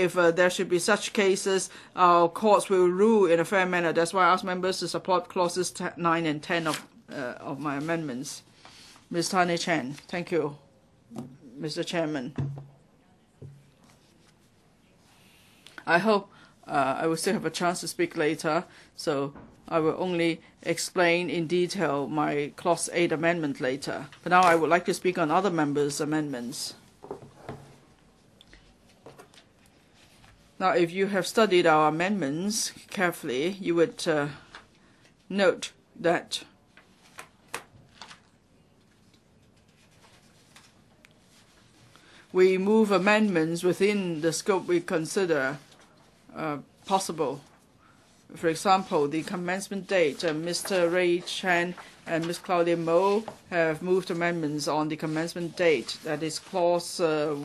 if there should be such cases, our courts will rule in a fair manner. That's why I ask members to support clauses 9 and 10 of my amendments. Ms. Tanya Chen. Thank you, Mr. Chairman. I hope I will still have a chance to speak later, so I will only explain in detail my Clause 8 amendment later. But now I would like to speak on other members' amendments. Now, if you have studied our amendments carefully, you would note that we move amendments within the scope we consider possible. For example, the commencement date, Mr. Ray Chan and Ms. Claudia Mo have moved amendments on the commencement date. That is clause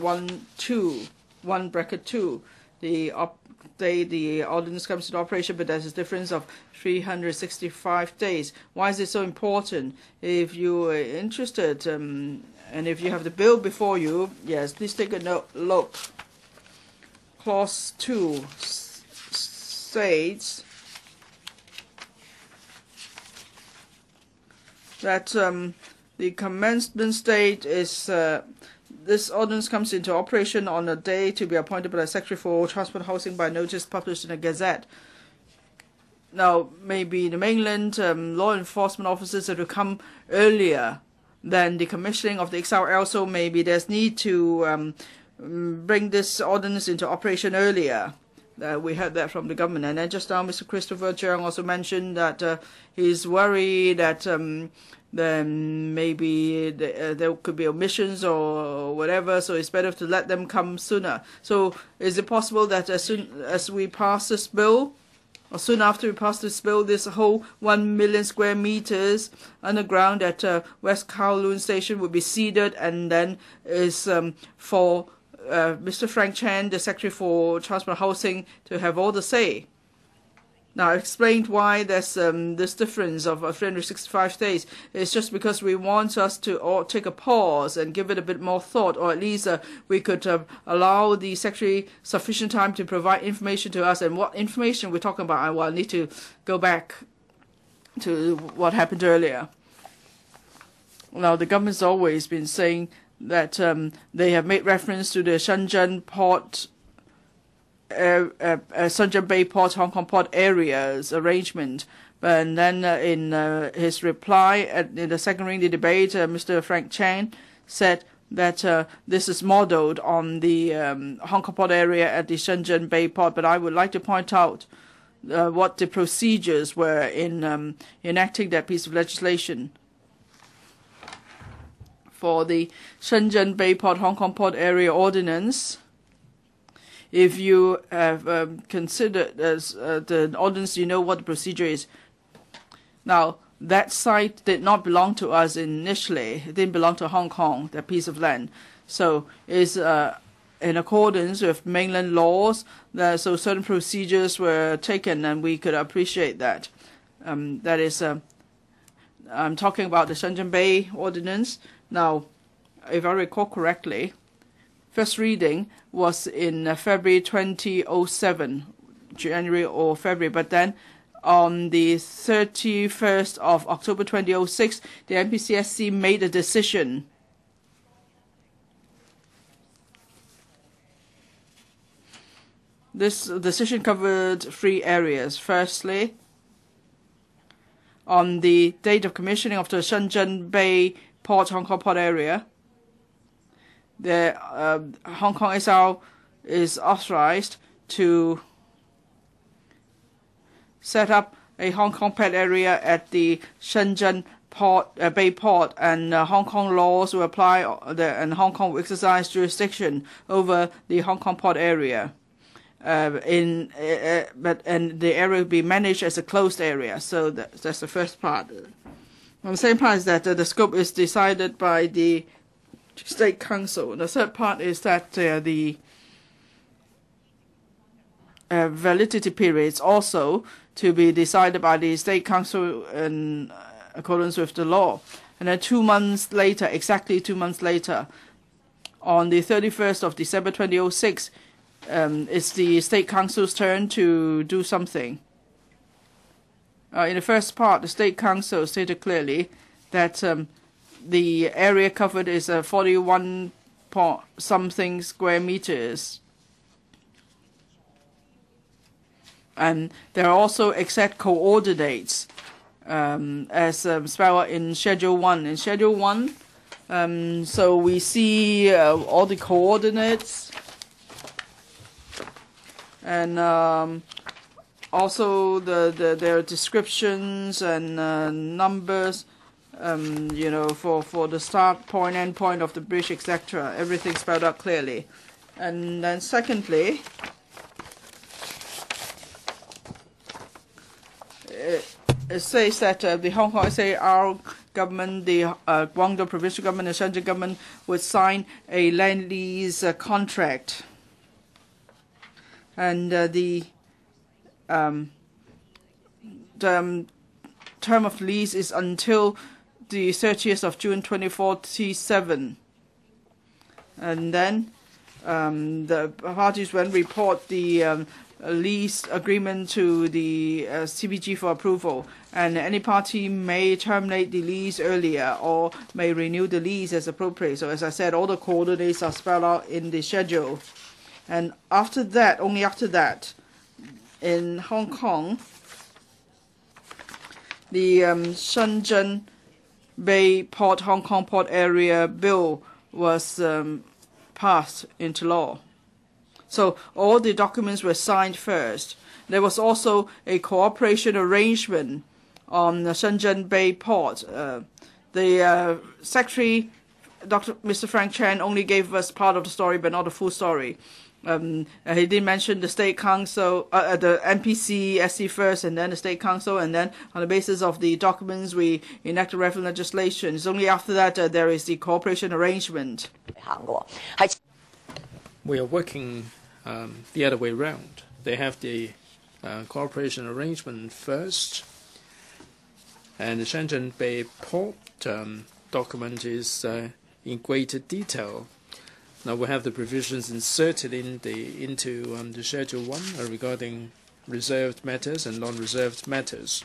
1(2). The ordinance comes into operation, but there's a difference of 365 days. Why is it so important? If you are interested, and if you have the bill before you, yes, please take a look. Clause 2 states that the commencement date is this ordinance comes into operation on a day to be appointed by the Secretary for Transport and Housing by notice published in a Gazette. Now, maybe the mainland law enforcement officers have to come earlier than the commissioning of the XRL, so maybe there's need to bring this ordinance into operation earlier. We heard that from the government. And then just now, Mr. Christopher Cheung also mentioned that he's worried that then maybe there could be omissions or whatever, so it's better to let them come sooner. So is it possible that as soon as we pass this bill, or soon after we pass this bill, this whole 1 million square meters underground at West Kowloon Station will be ceded, and then is for Mr. Frank Chan, the Secretary for Transport and Housing, to have all the say? Now, I explained why there's this difference of 365 days. It's just because we want us to take a pause and give it a bit more thought, or at least we could allow the Secretary sufficient time to provide information to us. And what information we're talking about, I need to go back to what happened earlier. Now, the government's always been saying that they have made reference to the Shenzhen Port Shenzhen Bay Port, Hong Kong Port areas arrangement. And then in his reply in the second ring of the debate, Mr. Frank Chan said that this is modeled on the Hong Kong Port area at the Shenzhen Bay Port. But I would like to point out what the procedures were in enacting that piece of legislation. For the Shenzhen Bay Port, Hong Kong Port area ordinance, if you have considered as the ordinance, you know what the procedure is. Now, that site did not belong to us initially. It didn't belong to Hong Kong, that piece of land. So it's in accordance with mainland laws. So certain procedures were taken, and we could appreciate that. That is, I'm talking about the Shenzhen Bay ordinance. Now, if I recall correctly, first reading was in February 2007, January or February, but then on the 31st of October 2006, the MPCSC made a decision. This decision covered 3 areas. Firstly, on the date of commissioning of the Shenzhen Bay Port, Hong Kong Port area, the Hong Kong SR is authorized to set up a Hong Kong port area at the Shenzhen Port, Bay Port, and Hong Kong laws will apply, and Hong Kong will exercise jurisdiction over the Hong Kong port area. But the area will be managed as a closed area. So that's the first part. On the same part is that the scope is decided by the State Council. The third part is that the validity periods also to be decided by the State Council in accordance with the law. And then 2 months later, exactly 2 months later, on the 31st of December 2006, it's the State Council's turn to do something. In the first part, the State Council stated clearly that the area covered is 41 something square meters. And there are also exact coordinates as spelled out in Schedule 1. In Schedule 1, so we see all the coordinates and also their descriptions and numbers, you know, for the start point, end point of the bridge, etc. Everything spelled out clearly. And then secondly, it says that the Hong Kong SAR government, the Guangzhou provincial government, and Shenzhen government would sign a land lease contract. And the term of lease is until the 30th of June 2047. And then the parties will report the lease agreement to the CBG for approval, and any party may terminate the lease earlier or may renew the lease as appropriate. So as I said, all the coordinates are spelled out in the schedule. And after that, only after that, in Hong Kong, the Shenzhen Bay Port Hong Kong Port Area Bill was passed into law. So all the documents were signed first. There was also a cooperation arrangement on the Shenzhen Bay Port. The Secretary, Mr. Frank Chen, only gave us part of the story, but not the full story. He did mention the State Council, the NPC, SC first, and then the State Council, and then on the basis of the documents, we enacted relevant legislation. It's only after that there is the cooperation arrangement. We are working the other way around. They have the cooperation arrangement first, and the Shenzhen Bay Port document is in greater detail. Now we have the provisions inserted into the Schedule 1 regarding reserved matters and non-reserved matters.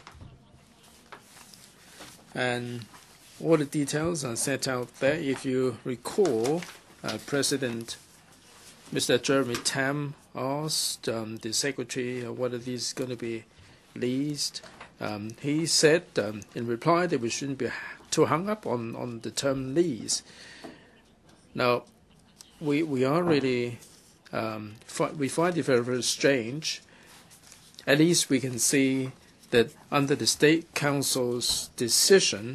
And all the details are set out there. If you recall, President Mr. Jeremy Tam asked the Secretary whether this is going to be leased. He said in reply that we shouldn't be too hung up on the term lease. Now, we are really, we find it very, very strange. At least we can see that under the State Council's decision,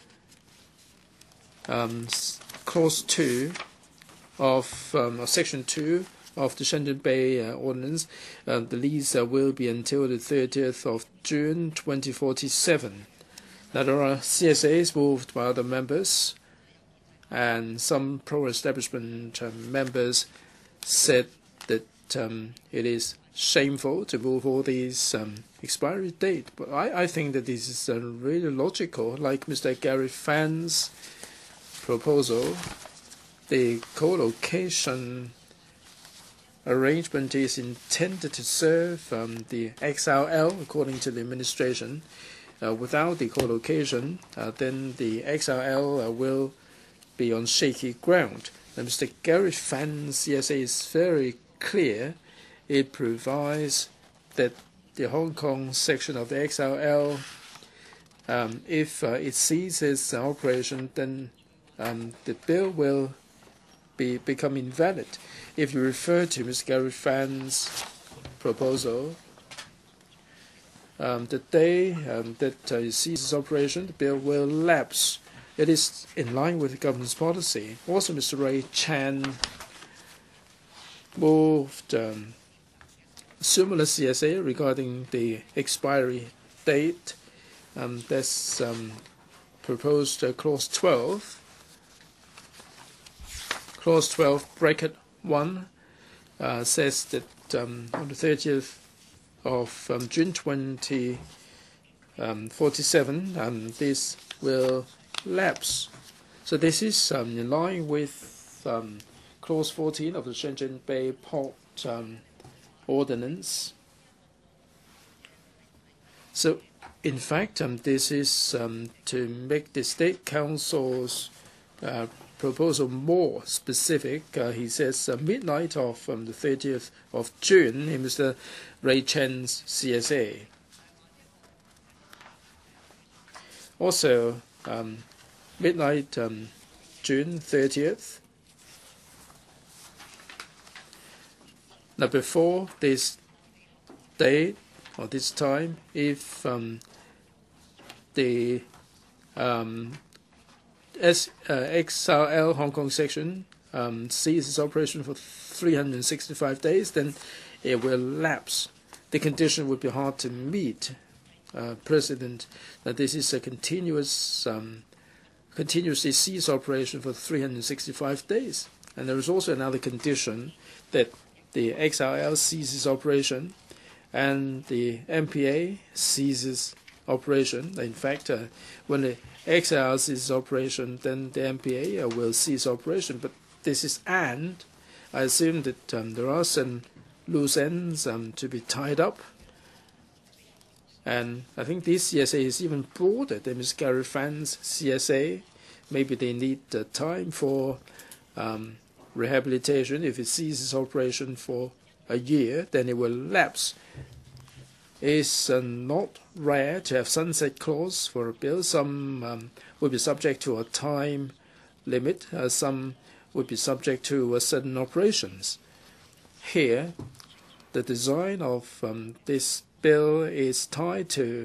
Clause 2 of Section 2 of the Shenzhen Bay Ordinance, the lease will be until the 30th of June 2047. Now there are CSAs moved by other members, and some pro-establishment members said that it is shameful to move all these expiry date. But I think that this is really logical, like Mr. Gary Fan's proposal. The co-location arrangement is intended to serve the XRL according to the administration. Without the co-location, then the XRL will be on shaky ground. And Mr. Gary Fan's CSA is very clear. It provides that the Hong Kong section of the XRL, if it ceases operation, then the bill will become invalid. If you refer to Mr. Gary Fan's proposal, the day that it ceases operation, the bill will lapse. It is in line with the government's policy. Also, Mr. Ray Chan moved similar CSA regarding the expiry date. That's proposed Clause 12. Clause 12, bracket 1, says that on the 30th of June 2047, this will lapse. So this is in line with Clause 14 of the Shenzhen Bay Port ordinance. So, in fact, this is to make the State Council's proposal more specific. He says midnight of the 30th of June in Mr. Ray Chen's CSA. Also, midnight June 30th. Now, before this date or this time, if the XRL Hong Kong section ceases operation for 365 days, then it will lapse. The condition would be hard to meet. President, that this is a continuously cease operation for 365 days. And there is also another condition that the XRL ceases operation and the MPA ceases operation. In fact, when the XRL ceases operation, then the MPA will cease operation. But this is and. I assume that there are some loose ends to be tied up. And I think this CSA is even broader than Ms. Gary Fan's CSA. Maybe they need time for rehabilitation. If it ceases operation for a year, then it will lapse. It's not rare to have sunset clause for a bill. Some will be subject to a time limit. Some would be subject to certain operations. Here, the design of this bill is tied to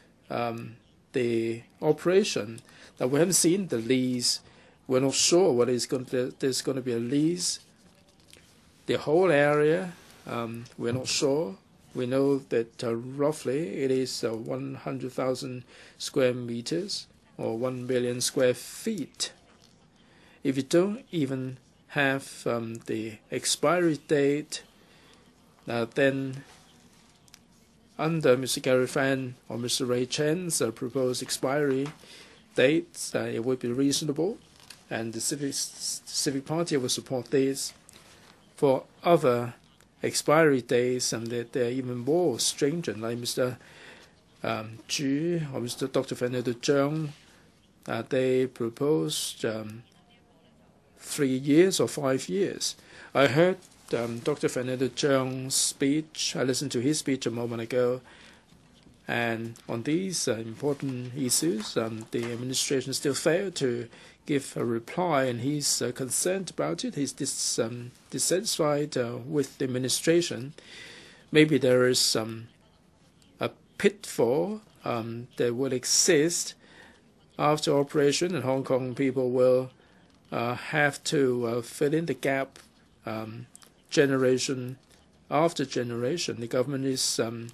the operation. Now, we haven't seen the lease. We're not sure whether there's going to be a lease. The whole area, we're not sure. We know that roughly it is 100,000 square meters or 1 million square feet. If you don't even have the expiry date, then under Mr. Gary Fan or Mr. Ray Chen's proposed expiry dates, it would be reasonable, and the Civic Party will support this. For other expiry dates, they're even more stringent, like Mr. Chu or Mr. Dr. Fernando Cheung, they proposed 3 years or 5 years. I heard Dr. Fernando Cheung's speech. I listened to his speech a moment ago, and on these important issues, the administration still failed to give a reply, and he's concerned about it. He's dissatisfied with the administration. Maybe there is a pitfall that will exist after operation, and Hong Kong people will have to fill in the gap generation after generation. The government is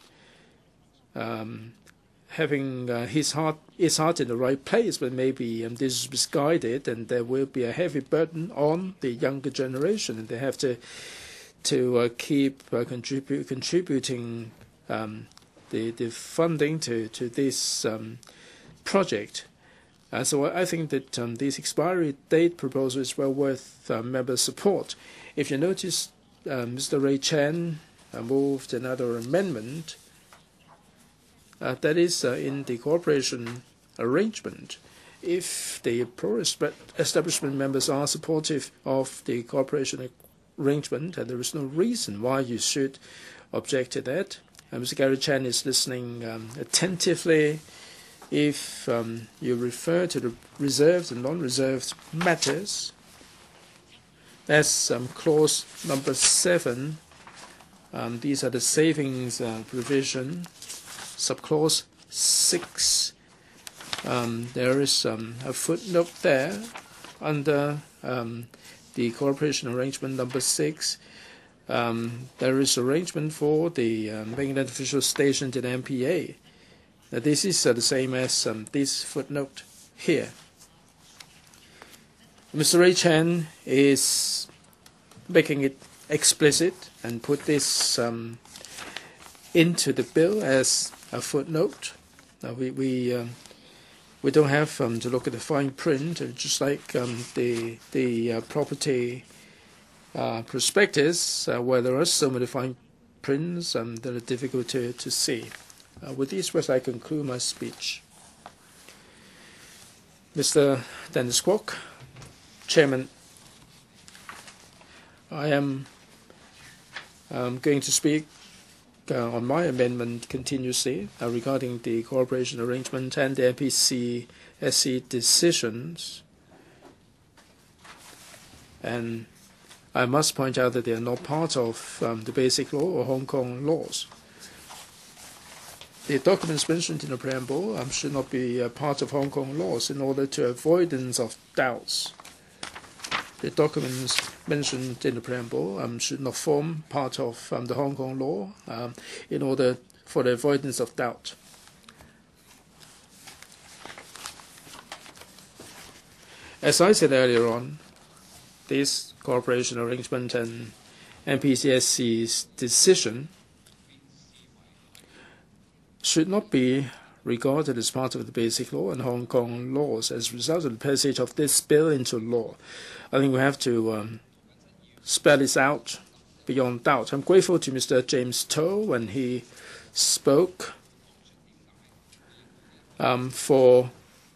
having his heart in the right place, but maybe this is misguided, and there will be a heavy burden on the younger generation, and they have to keep contributing the funding to this project. So I think that this expiry date proposal is well worth member support. If you notice, Mr. Ray Chen moved another amendment that is in the cooperation arrangement. If the pro-establishment members are supportive of the cooperation arrangement, and there is no reason why you should object to that. Mr. Gary Chen is listening attentively. If you refer to the reserved and non-reserved matters, that's clause number 7. These are the savings provision. Subclause 6. There is a footnote there under the cooperation arrangement number 6. There is arrangement for the Mainland official station to the MPA. Now, this is the same as this footnote here. Mr. Ray Chen is making it explicit and put this into the bill as a footnote. We don't have to look at the fine print, just like the property prospectus where there are so many fine prints that are difficult to see. With these words, I conclude my speech. Mr. Dennis KWOK, Chairman, I am going to speak on my amendment continuously regarding the cooperation arrangement and the NPC-SC decisions. And I must point out that they are not part of the Basic Law or Hong Kong laws. The documents mentioned in the preamble should not be part of Hong Kong laws in order to avoidance of doubts. The documents mentioned in the preamble should not form part of the Hong Kong law in order for the avoidance of doubt. As I said earlier on, this cooperation arrangement and NPC-SC's decision should not be regarded as part of the Basic Law and Hong Kong laws as a result of the passage of this bill into law. I think we have to spell this out beyond doubt. I'm grateful to Mr. James To when he spoke for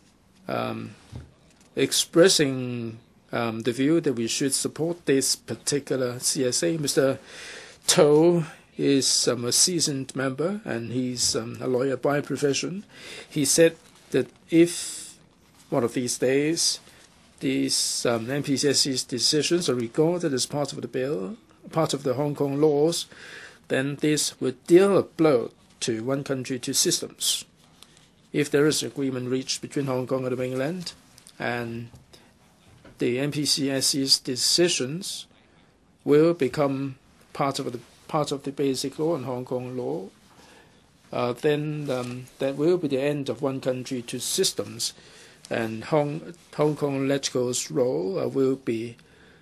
expressing the view that we should support this particular CSA. Mr. To is a seasoned member, and he's a lawyer by profession. He said that if one of these days these NPC-SC's decisions are regarded as part of the bill, part of the Hong Kong laws, then this would deal a blow to one country, two systems. If there is agreement reached between Hong Kong and the mainland, and the NPC-SC's decisions will become part of the Basic Law and Hong Kong law, then that will be the end of one country, two systems, and Hong Kong Electrical's role will be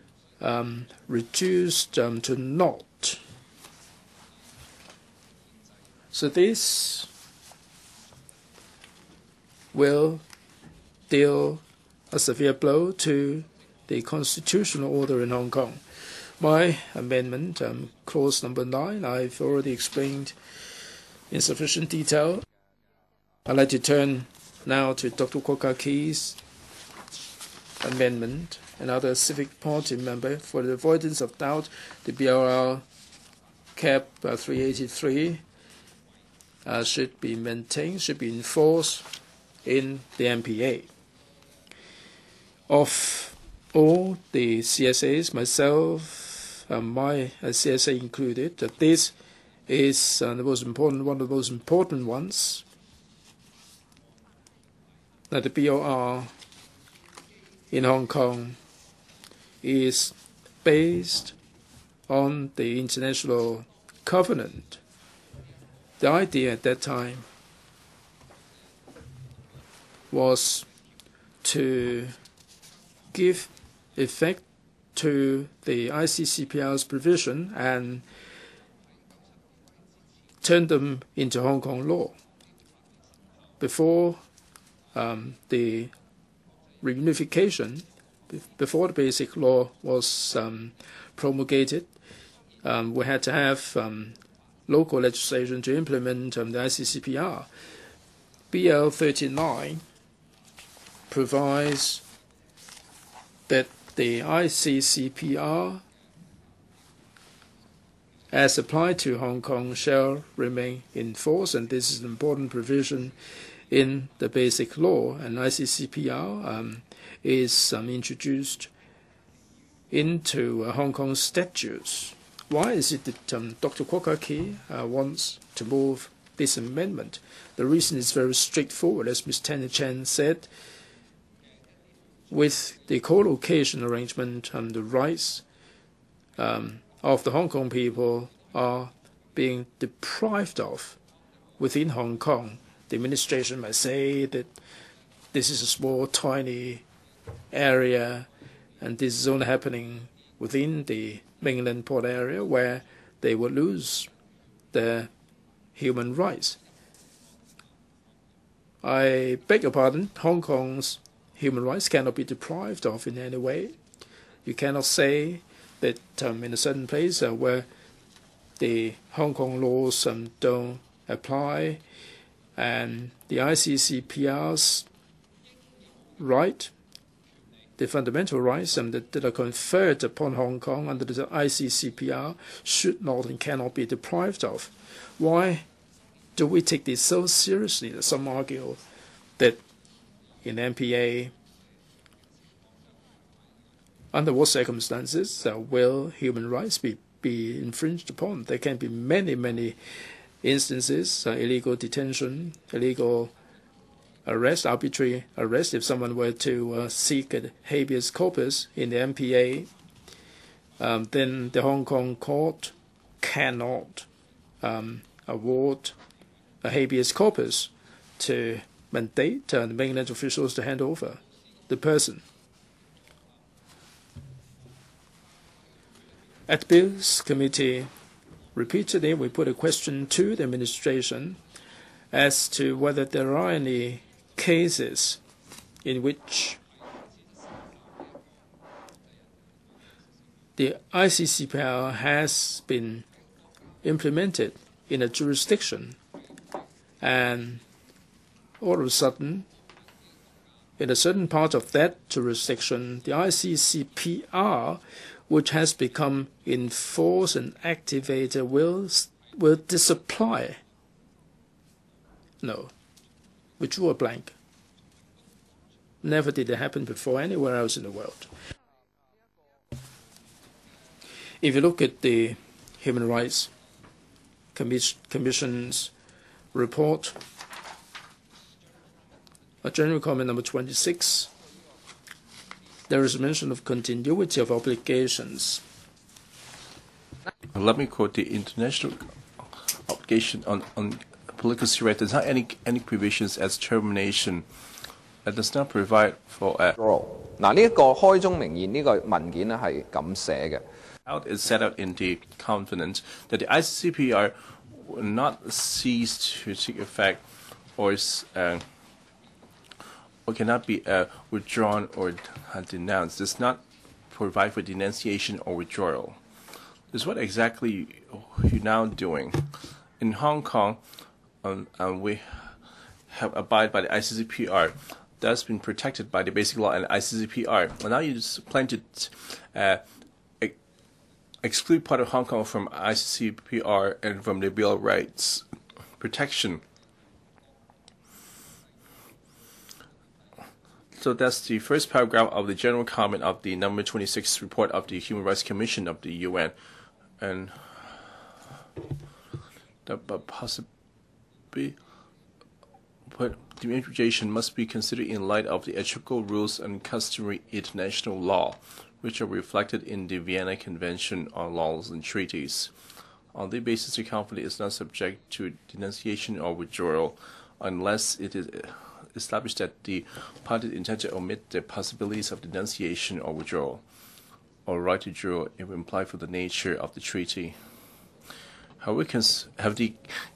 reduced to naught. So this will deal a severe blow to the constitutional order in Hong Kong. My amendment, clause number 9, I've already explained in sufficient detail. I'd like to turn now to Dr. Kwok Kee's amendment, another Civic Party member. For the avoidance of doubt, the BRL Cap 383 should be maintained, should be enforced in the MPA. Of all the CSAs, myself, my CSA included, that this is the most important, one of the most important ones. That the BOR in Hong Kong is based on the international covenant. The idea at that time was to give effect to the ICCPR's provision and turn them into Hong Kong law. Before the reunification, before the Basic Law was promulgated, we had to have local legislation to implement the ICCPR. BL 39 provides that the ICCPR, as applied to Hong Kong, shall remain in force, and this is an important provision in the Basic Law, and ICCPR is introduced into Hong Kong statutes. Why is it that Dr. Kwok wants to move this amendment? The reason is very straightforward, as Ms. Tanya said. With the co-location arrangement, the rights of the Hong Kong people are being deprived of within Hong Kong. The administration might say that this is a small, tiny area, and this is only happening within the mainland port area where they will lose their human rights. I beg your pardon, Hong Kong's human rights cannot be deprived of in any way. You cannot say that in a certain place where the Hong Kong laws don't apply, and the ICCPR's right, the fundamental rights that are conferred upon Hong Kong under the ICCPR should not and cannot be deprived of. Why do we take this so seriously that some argue that in MPA, under what circumstances will human rights be infringed upon? There can be many instances, illegal detention, illegal arrest, arbitrary arrest. If someone were to seek a habeas corpus in the MPA, then the Hong Kong court cannot award a habeas corpus to mandate the mainland officials to hand over the person. At the Bills Committee, repeatedly we put a question to the administration as to whether there are any cases in which the ICCPR has been implemented in a jurisdiction, and all of a sudden, in a certain part of that jurisdiction, the ICCPR, which has become enforced and activated, will disapply. No. We drew a blank. Never did it happen before anywhere else in the world. If you look at the Human Rights Commission's report, General Comment number 26, there is a mention of continuity of obligations. Let me quote the international obligation on political rights. There's not any provisions as termination. That does not provide for a. 嗱，呢一個開宗明義呢個文件咧係咁寫嘅。 Out is set out in the covenant that the ICCPR will not cease to take effect or cannot be withdrawn or denounced. Does not provide for denunciation or withdrawal. This is what exactly you're now doing. In Hong Kong, we have abided by the ICCPR. That's been protected by the basic law and ICCPR. Well, now you just plan to exclude part of Hong Kong from ICCPR and from the Bill of Rights protection. So that's the first paragraph of the general comment of the number 26 report of the Human Rights Commission of the UN. And but possibly, but the interpretation must be considered in light of the ethical rules and customary international law, which are reflected in the Vienna Convention on Laws and Treaties. On the basis, the conflict is not subject to denunciation or withdrawal unless it is established that the parties intend to omit the possibilities of denunciation or withdrawal, or right to withdraw if implied for the nature of the treaty. Have the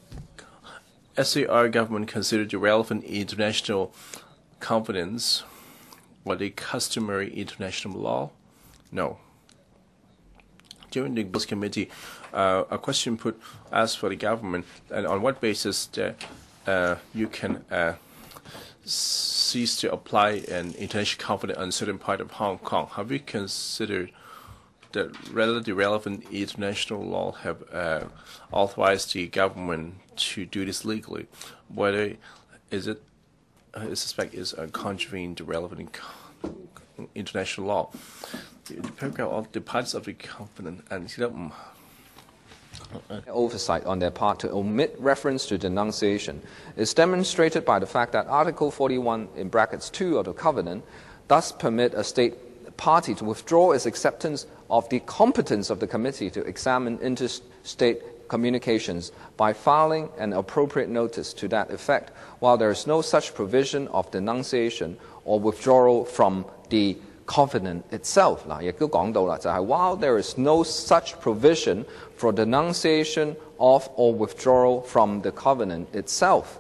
SAR government considered the relevant international confidence or the customary international law? No. During the Bills Committee, a question asked for the government, and on what basis that you can cease to apply an international confidence on a certain part of Hong Kong. Have you considered that the relevant international law have authorized the government to do this legally? Whether I suspect is contravening the relevant international law. The paragraph of the parts of the covenant and oversight on their part to omit reference to denunciation is demonstrated by the fact that Article 41 in brackets 2 of the Covenant does permit a state party to withdraw its acceptance of the competence of the committee to examine interstate communications by filing an appropriate notice to that effect, while there is no such provision of denunciation or withdrawal from the Covenant itself. 嗱，亦都講到啦，就係 while there is no such provision for denunciation of or withdrawal from the Covenant itself,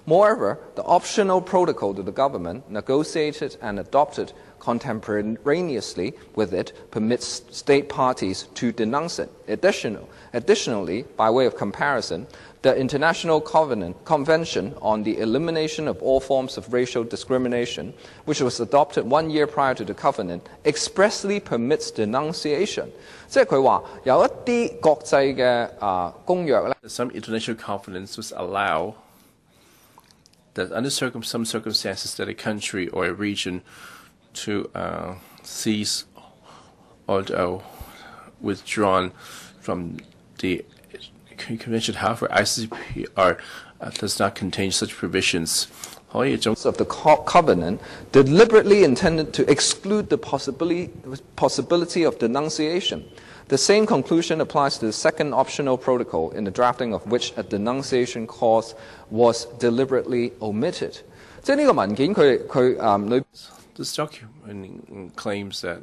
Moreover, the optional protocol to the government, negotiated and adopted contemporaneously with it, permits state parties to denounce it. Additionally, by way of comparison, the International Convention on the Elimination of All Forms of Racial Discrimination, which was adopted 1 year prior to the covenant, expressly permits denunciation. 即係佢話有一啲國際嘅公約咧。 Some international covenants allow that under some circumstances that a country or a region to cease or withdrawn from the convention. However, ICCPR does not contain such provisions. Of the covenant deliberately intended to exclude the possibility of denunciation. The same conclusion applies to the second optional protocol, in the drafting of which a denunciation clause was deliberately omitted. 即係呢個文件佢 This document claims that,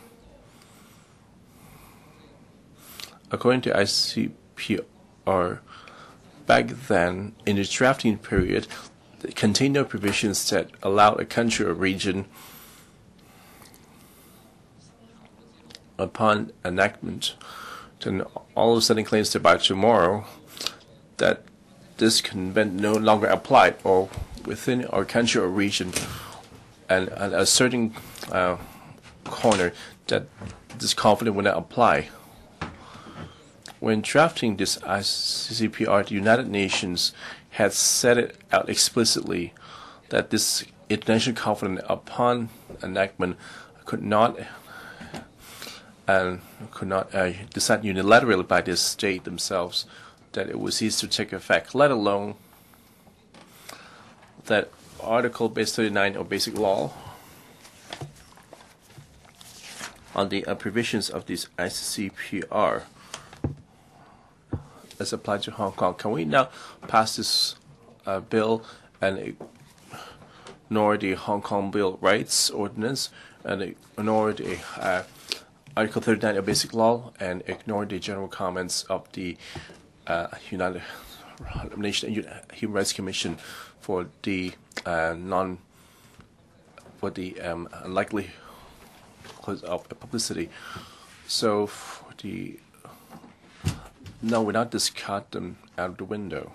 according to ICCPR, back then, in the drafting period, it contained no provisions that allowed a country or region, upon enactment, to all of a sudden claims that by tomorrow, that this convention no longer applied, or within our country or region, and a certain corner that this covenant would not apply. When drafting this ICCPR, the United Nations had set it out explicitly that this international covenant, upon enactment, could not decide unilaterally by the state themselves that it would cease to take effect, let alone that Article Base 39 of Basic Law on the provisions of this ICCPR as applied to Hong Kong. Can we now pass this bill and ignore the Hong Kong Bill Rights Ordinance and ignore the Article 39 of Basic Law and ignore the general comments of the United Nations Human Rights Commission for the unlikely of publicity? So no, we not discard them out of the window.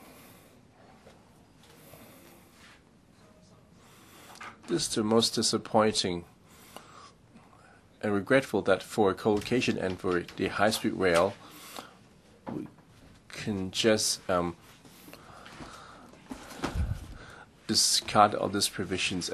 This is the most disappointing and regretful that for co-location and for the high-speed rail, we can just discard all these provisions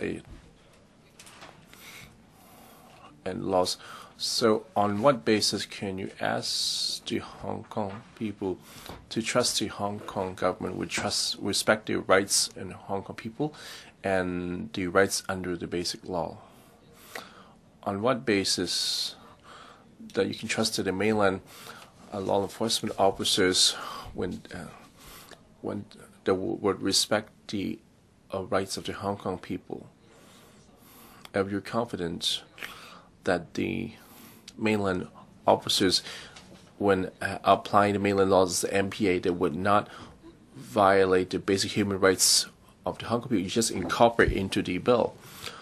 and laws. So on what basis can you ask the Hong Kong people to trust the Hong Kong government would respect the rights in Hong Kong people and the rights under the basic law? On what basis that you can trust the mainland law enforcement officers when they would respect the rights of the Hong Kong people? If you're confident that the mainland officers, when applying the mainland laws, the MPA, they would not violate the basic human rights of the Hong Kong people, you just incorporate into the bill.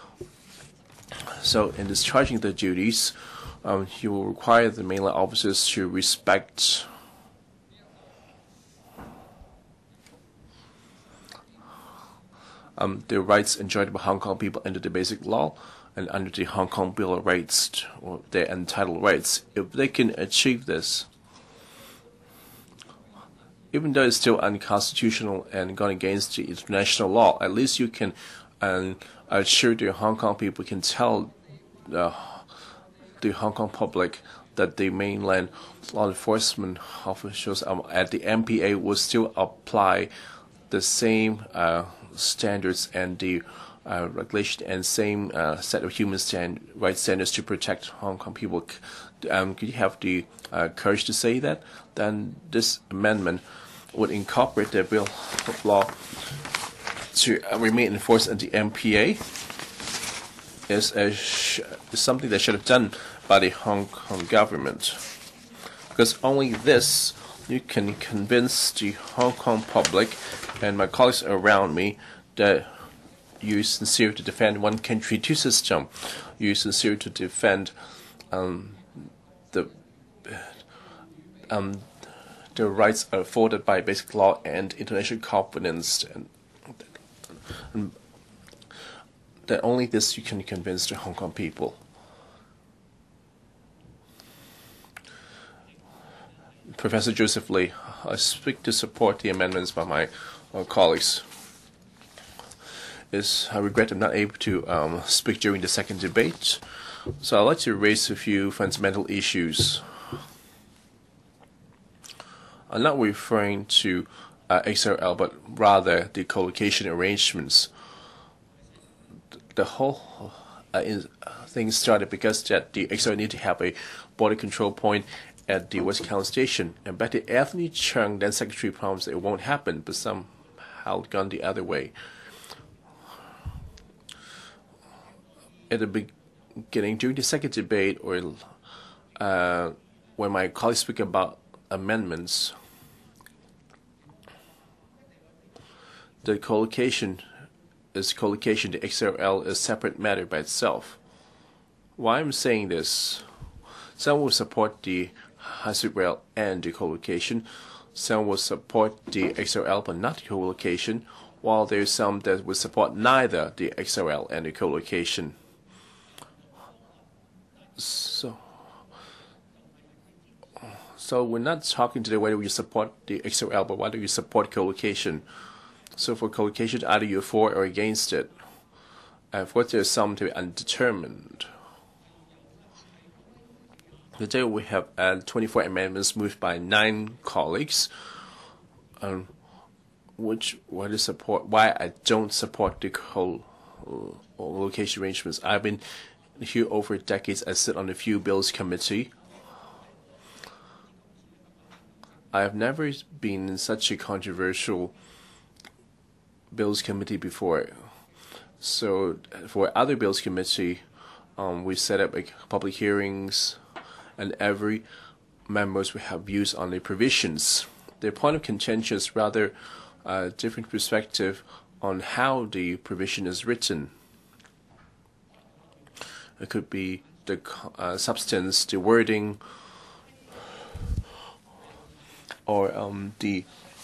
So in discharging the duties, you will require the mainland officers to respect the rights enjoyed by Hong Kong people under the basic law and under the Hong Kong Bill of Rights, or their entitled rights. If they can achieve this, even though it's still unconstitutional and going against the international law, at least you can assure the Hong Kong people, can tell the Hong Kong public that the mainland law enforcement officials at the MPA will still apply the same standards and the regulation and same set of human rights standards to protect Hong Kong people. Could you have the courage to say that? Then this amendment would incorporate the bill of law to remain enforced at the MPA. Is something that should have done by the Hong Kong government, because only this you can convince the Hong Kong public and my colleagues around me that you sincere to defend one country, two system. You sincere to defend the rights afforded by basic law and international confidence, and that only this you can convince the Hong Kong people. Professor Joseph Lee, I speak to support the amendments by my colleagues. I regret I'm not able to speak during the second debate, so I'd like to raise a few fundamental issues. I'm not referring to XRL, but rather the co-location arrangements. The whole thing started because that the XRL need to have a border control point at the West Kowloon station, and back to Anthony Cheung, then Secretary, promised it won't happen, but somehow gone the other way. At the beginning, during the second debate, or when my colleagues speak about amendments, the co-location is co-location. The XRL is a separate matter by itself. Why I'm saying this? Some will support the high-speed rail and the co-location. Some will support the XRL but not the co-location, while there's some that will support neither the XRL and the co-location. So we're not talking today whether you support the XRL, but whether you support co-location. So for co-location, either you're for or against it. And of course, there's some to be undetermined. Today we have 24 amendments moved by 9 colleagues. Why I don't support the co-location arrangements. I've been here over decades. I sit on a few bills committee. I have never been in such a controversial bills committee before. So for other bills committee, we set up public hearings, and every members will have views on the provisions. The point of contention is rather a different perspective on how the provision is written. It could be the substance, the wording, or the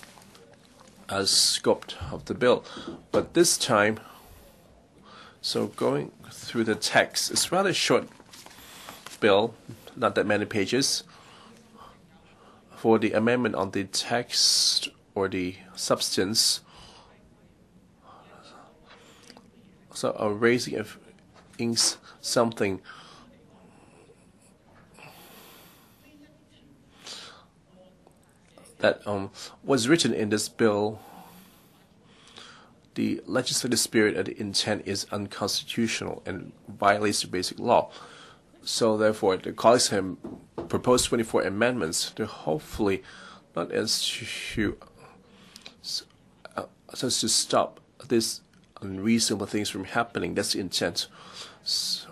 scope of the bill. But this time, so going through the text, it's rather short bill, not that many pages. For the amendment on the text or the substance, so raising of something that was written in this bill, the legislative spirit and the intent is unconstitutional and violates the basic law. So therefore, the colleagues have proposed 24 amendments to hopefully not as to stop this unreasonable things from happening. That's the intent. So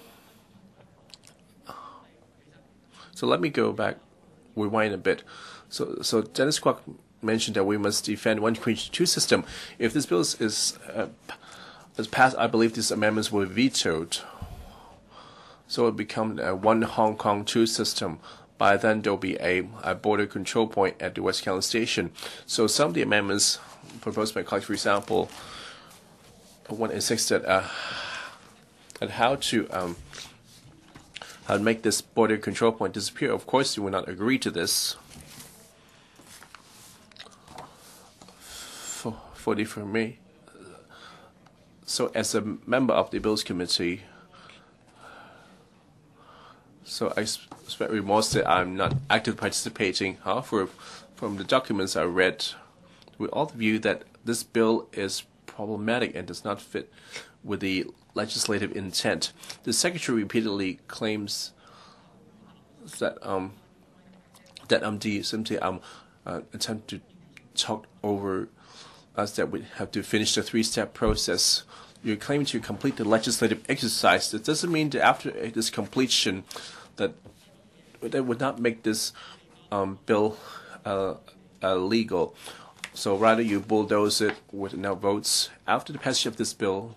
let me go back, rewind a bit. So Dennis Kwok mentioned that we must defend one country, two system. If this bill is passed, I believe these amendments will be vetoed. So it will become a one Hong Kong, two system. By then, there will be a border control point at the West Kowloon station. So some of the amendments proposed by colleagues, for example, one insists that how to make this border control point disappear. Of course, you will not agree to this. For me, so as a member of the Bills Committee, so I expect remorse that I'm not actively participating. However, from the documents I read, we all view that this bill is problematic and does not fit with the legislative intent. The Secretary repeatedly claims that simply attempt to talk over us, that we have to finish the 3-step process. You're claiming to complete the legislative exercise. That doesn't mean that after this completion, that would not make this bill legal. So rather you bulldoze it with enough votes after the passage of this bill.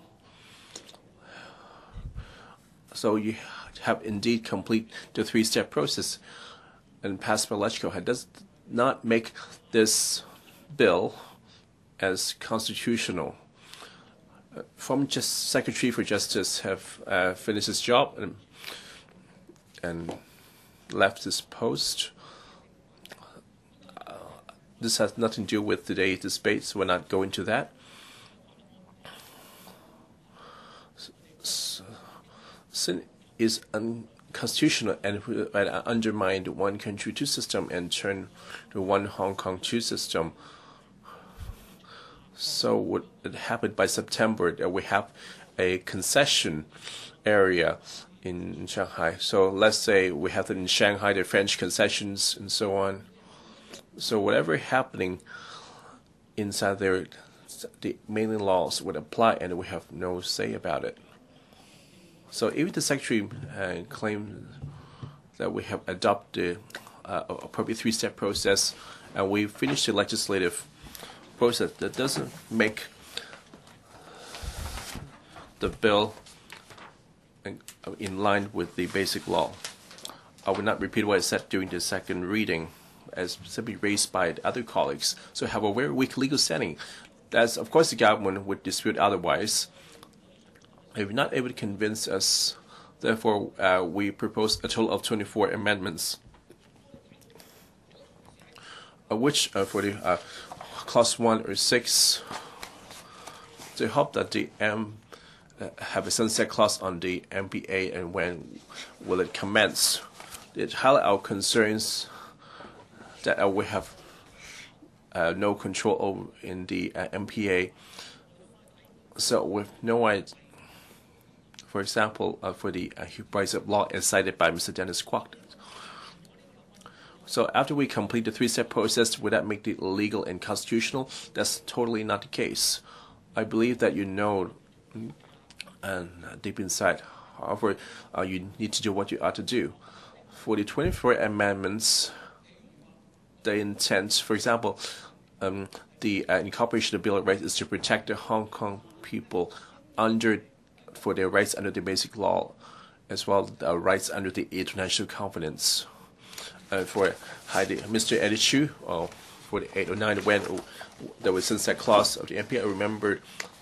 So you have indeed complete the three-step process and pass by electrical. It does not make this bill as constitutional. Former Secretary for Justice have finished his job and left his post. This has nothing to do with today's debate, so we're not going to that. Sin is unconstitutional and undermine the one country, two system and turn to one Hong Kong, two system. So what happened by September that we have a concession area in Shanghai. So let's say we have in Shanghai the French concessions and so on. So whatever happening inside there, the mainland laws would apply and we have no say about it. So even the Secretary claimed that we have adopted appropriate three-step process and we finished the legislative process, that doesn't make the bill in line with the basic law. I will not repeat what I said during the second reading, as simply raised by the other colleagues. So have a very weak legal standing. That's, of course, the government would dispute otherwise. If you're not able to convince us, therefore, we propose a total of 24 amendments, which for the Clause 1 or 6, to hope that the have a sunset clause on the MPA and when will it commence. It highlight our concerns that we have no control over in the MPA. So with no idea, for example, for the rise of law as cited by Mr. Dennis KWOK. So after we complete the three-step process, would that make it legal and constitutional? That's totally not the case. I believe that you know and deep inside. However, you need to do what you ought to do. For the 24 amendments, the intent, for example, the incorporation of the Bill of Rights is to protect the Hong Kong people for their rights under the basic law, as well as the rights under the international covenants. For Mr. Eddie Chu, for the 809, when there was sunset clause of the MPA, I remember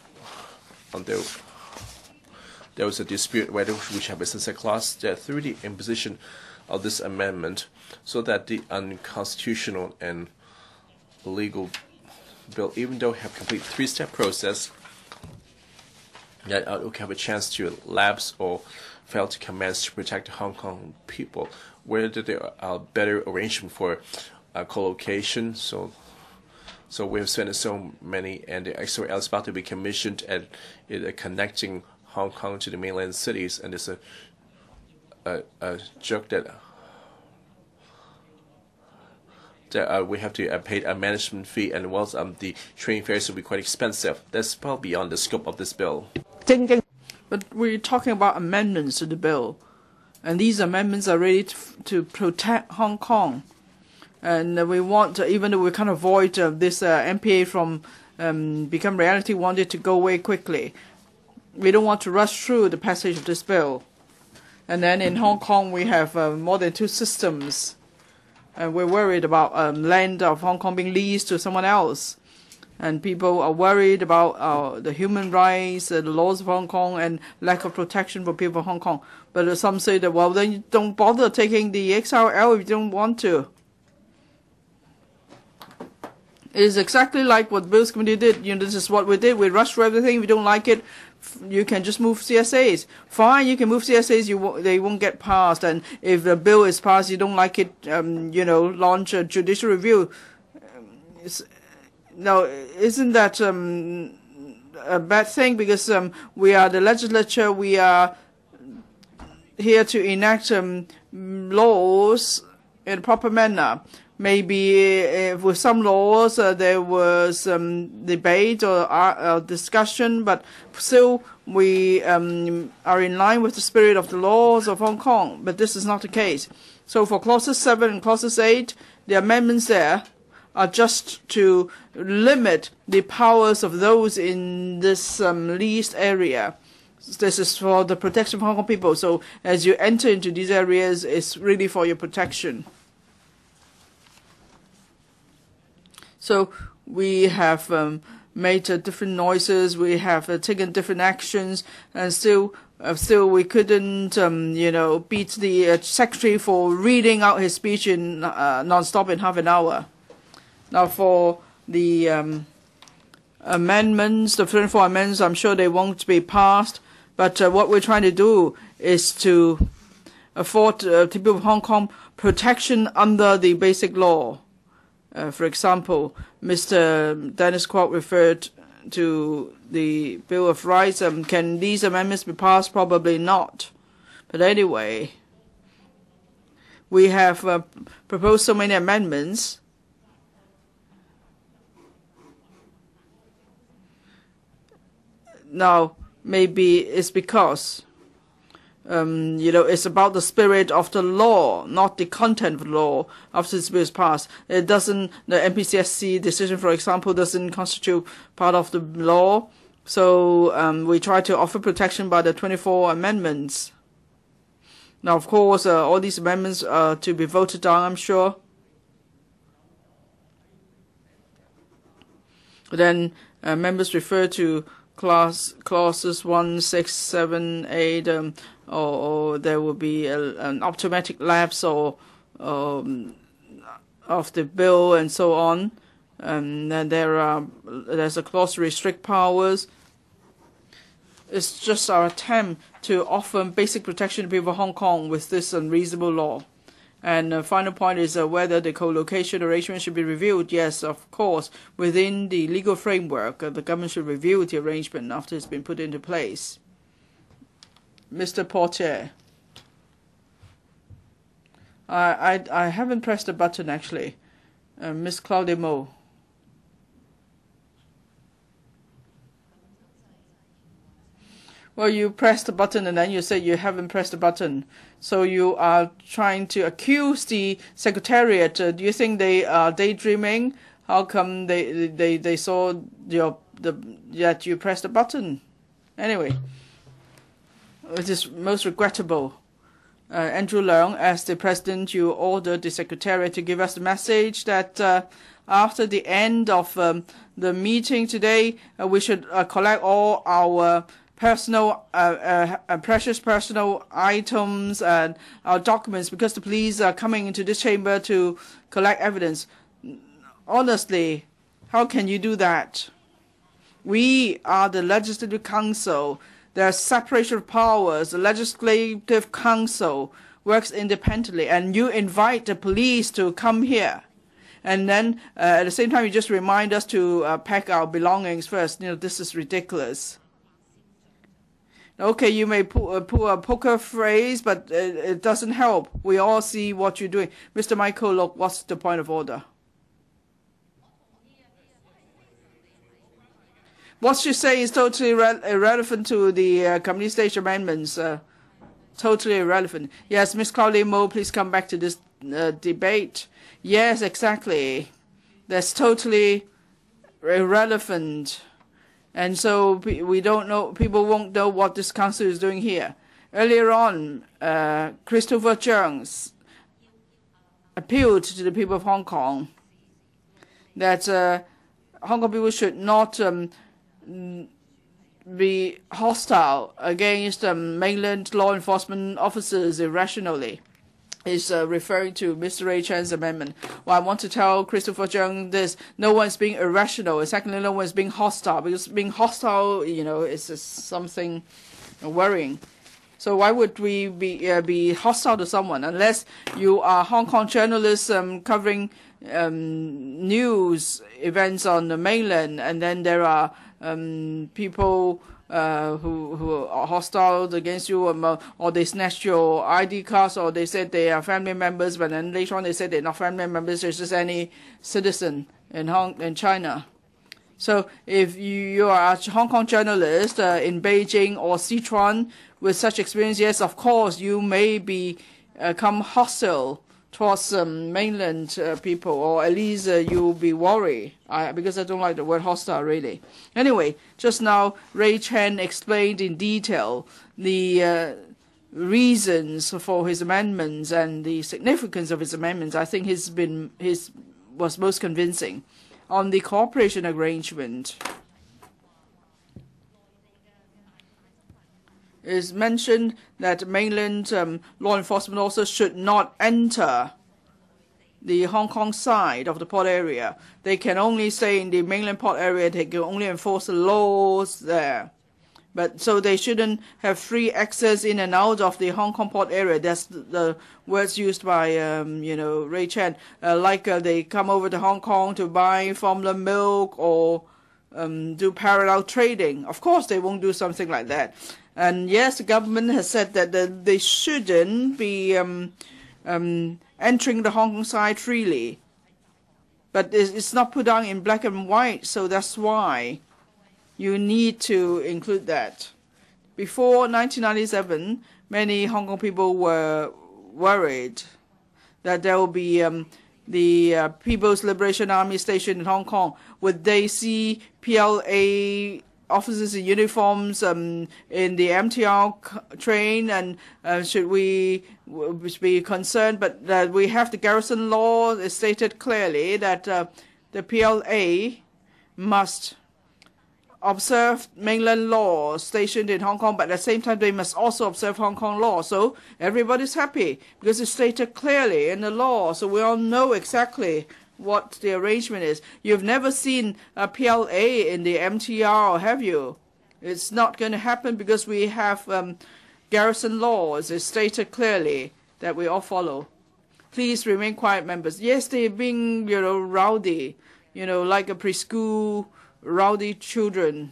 there was a dispute whether we should have a sunset clause that through the imposition of this amendment, so that the unconstitutional and illegal bill, even though we have complete three-step process, that we have a chance to lapse or fail to commence to protect the Hong Kong people. Whether there are better arrangement for co-location, so we have spent so many, and the XOL is about to be commissioned at connecting Hong Kong to the mainland cities, and it's a joke that we have to pay a management fee, and whilst the train fares will be quite expensive. That's probably beyond the scope of this bill. But we're talking about amendments to the bill, and these amendments are ready to protect Hong Kong. And we want, even though we can't avoid this MPA from become reality, want it to go away quickly. We don't want to rush through the passage of this bill. And then in Hong Kong, we have more than two systems. And we're worried about land of Hong Kong being leased to someone else. And people are worried about the human rights, the laws of Hong Kong, and lack of protection for people of Hong Kong. But some say that, well, then you don't bother taking the XRL if you don't want to. It is exactly like what the Bills Committee did. This is what we did. We rushed through everything. If you don't like it, you can just move CSAs. Fine, you can move CSAs. They won't get passed. And if the bill is passed, you don't like it, launch a judicial review. Now, isn't that a bad thing? Because we are the legislature. We are here to enact laws in a proper manner. Maybe with some laws there was debate or discussion, but still we are in line with the spirit of the laws of Hong Kong. But this is not the case. So for clauses 7 and clauses 8, the amendments there are just to limit the powers of those in this leased area. This is for the protection of Hong Kong people. So as you enter into these areas, it's really for your protection. So we have made different noises. We have taken different actions, and still we couldn't, beat the secretary for reading out his speech in non-stop in half an hour. Now for the amendments, the 34 amendments, I'm sure they won't be passed. But what we're trying to do is to afford the people of Hong Kong protection under the basic law. For example, Mr. Dennis Kwok referred to the Bill of Rights. Can these amendments be passed? Probably not. But anyway, we have proposed so many amendments. Now, maybe it's because, it's about the spirit of the law, not the content of the law after this bill is passed. The MPCSC decision, for example, doesn't constitute part of the law. So we try to offer protection by the 24 amendments. Now, of course, all these amendments are to be voted down, I'm sure. Then members refer to clauses 1, 6, 7, 8, or there will be an automatic lapse of the bill and so on. And then there's a clause to restrict powers. It's just our attempt to offer basic protection to people of Hong Kong with this unreasonable law. And the final point is whether the co-location arrangement should be reviewed. Yes, of course. Within the legal framework, the government should review the arrangement after it's been put into place. Mr. Portier. I haven't pressed the button, actually. Miss Claudia Mo. Well, you pressed the button and then you said you haven't pressed the button. So you are trying to accuse the Secretariat. Do you think they are daydreaming? How come they saw that you pressed the button? Anyway, it is most regrettable. Andrew Leung, as the President, you ordered the Secretariat to give us the message that after the end of the meeting today, we should collect all our precious personal items and our documents because the police are coming into this chamber to collect evidence. Honestly, how can you do that? We are the Legislative Council. There's separation of powers. The Legislative Council works independently, and you invite the police to come here. And then at the same time, you just remind us to pack our belongings first. This is ridiculous. Okay, you may pull a poker phrase, but it doesn't help. We all see what you're doing. Mr. Michael, look, what's the point of order? What you say is totally irrelevant to the committee stage amendments. Totally irrelevant. Yes, Ms. Claudia Mo, please come back to this debate. Yes, exactly. That's totally irrelevant. And so we don't know, people won't know what this council is doing here. Earlier on, Christopher Cheung appealed to the people of Hong Kong that Hong Kong people should not be hostile against mainland law enforcement officers irrationally. Is referring to Mr. Ray Chan's amendment. Well, I want to tell Christopher Cheung this. No one's being irrational. And secondly, no one's being hostile. Because being hostile, is just something worrying. So why would we be hostile to someone? Unless you are Hong Kong journalists covering news events on the mainland, and then there are people who are hostile against you, or they snatched your ID cards, or they said they are family members, but then later on they said they're not family members, they're just any citizen in China. So if you are a Hong Kong journalist in Beijing or Sichuan with such experience, yes, of course, you may become hostile towards mainland people, or at least you'll be worried, because I don't like the word hostile really. Anyway, just now Ray Chen explained in detail the reasons for his amendments and the significance of his amendments. I think his was most convincing. On the cooperation arrangement, it is mentioned that mainland law enforcement officers should not enter the Hong Kong side of the port area. They can only stay in the mainland port area. They can only enforce the laws there. But so they shouldn't have free access in and out of the Hong Kong port area. That's the words used by Ray Chen. They come over to Hong Kong to buy formula milk or do parallel trading. Of course, they won't do something like that. And yes, the government has said that they shouldn't be entering the Hong Kong side freely. But it's not put down in black and white, so that's why you need to include that. Before 1997, many Hong Kong people were worried that there will be the People's Liberation Army stationed in Hong Kong. Would they see PLA officers in uniforms in the MTR train, and should we be concerned? But we have the garrison law. It stated clearly that the PLA must observe mainland law stationed in Hong Kong, but at the same time they must also observe Hong Kong law. So everybody's happy because it's stated clearly in the law. So we all know exactly what the arrangement is. You've never seen a PLA in the MTR, have you? It's not going to happen because we have garrison laws. It's stated clearly that we all follow. Please remain quiet, members. Yes, they're being, rowdy, like a preschool rowdy children.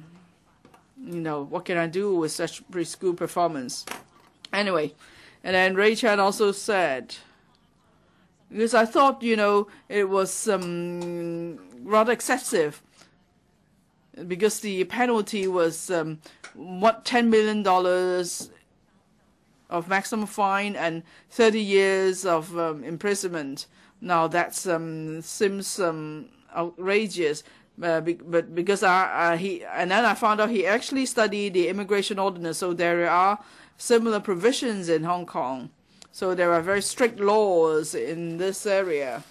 What can I do with such preschool performance? Anyway, and then Ray Chan also said, because I thought, it was rather excessive, because the penalty was $10 million of maximum fine and 30 years of imprisonment. Now that seems outrageous. But because then I found out he actually studied the immigration ordinance, so there are similar provisions in Hong Kong. So there are very strict laws in this area.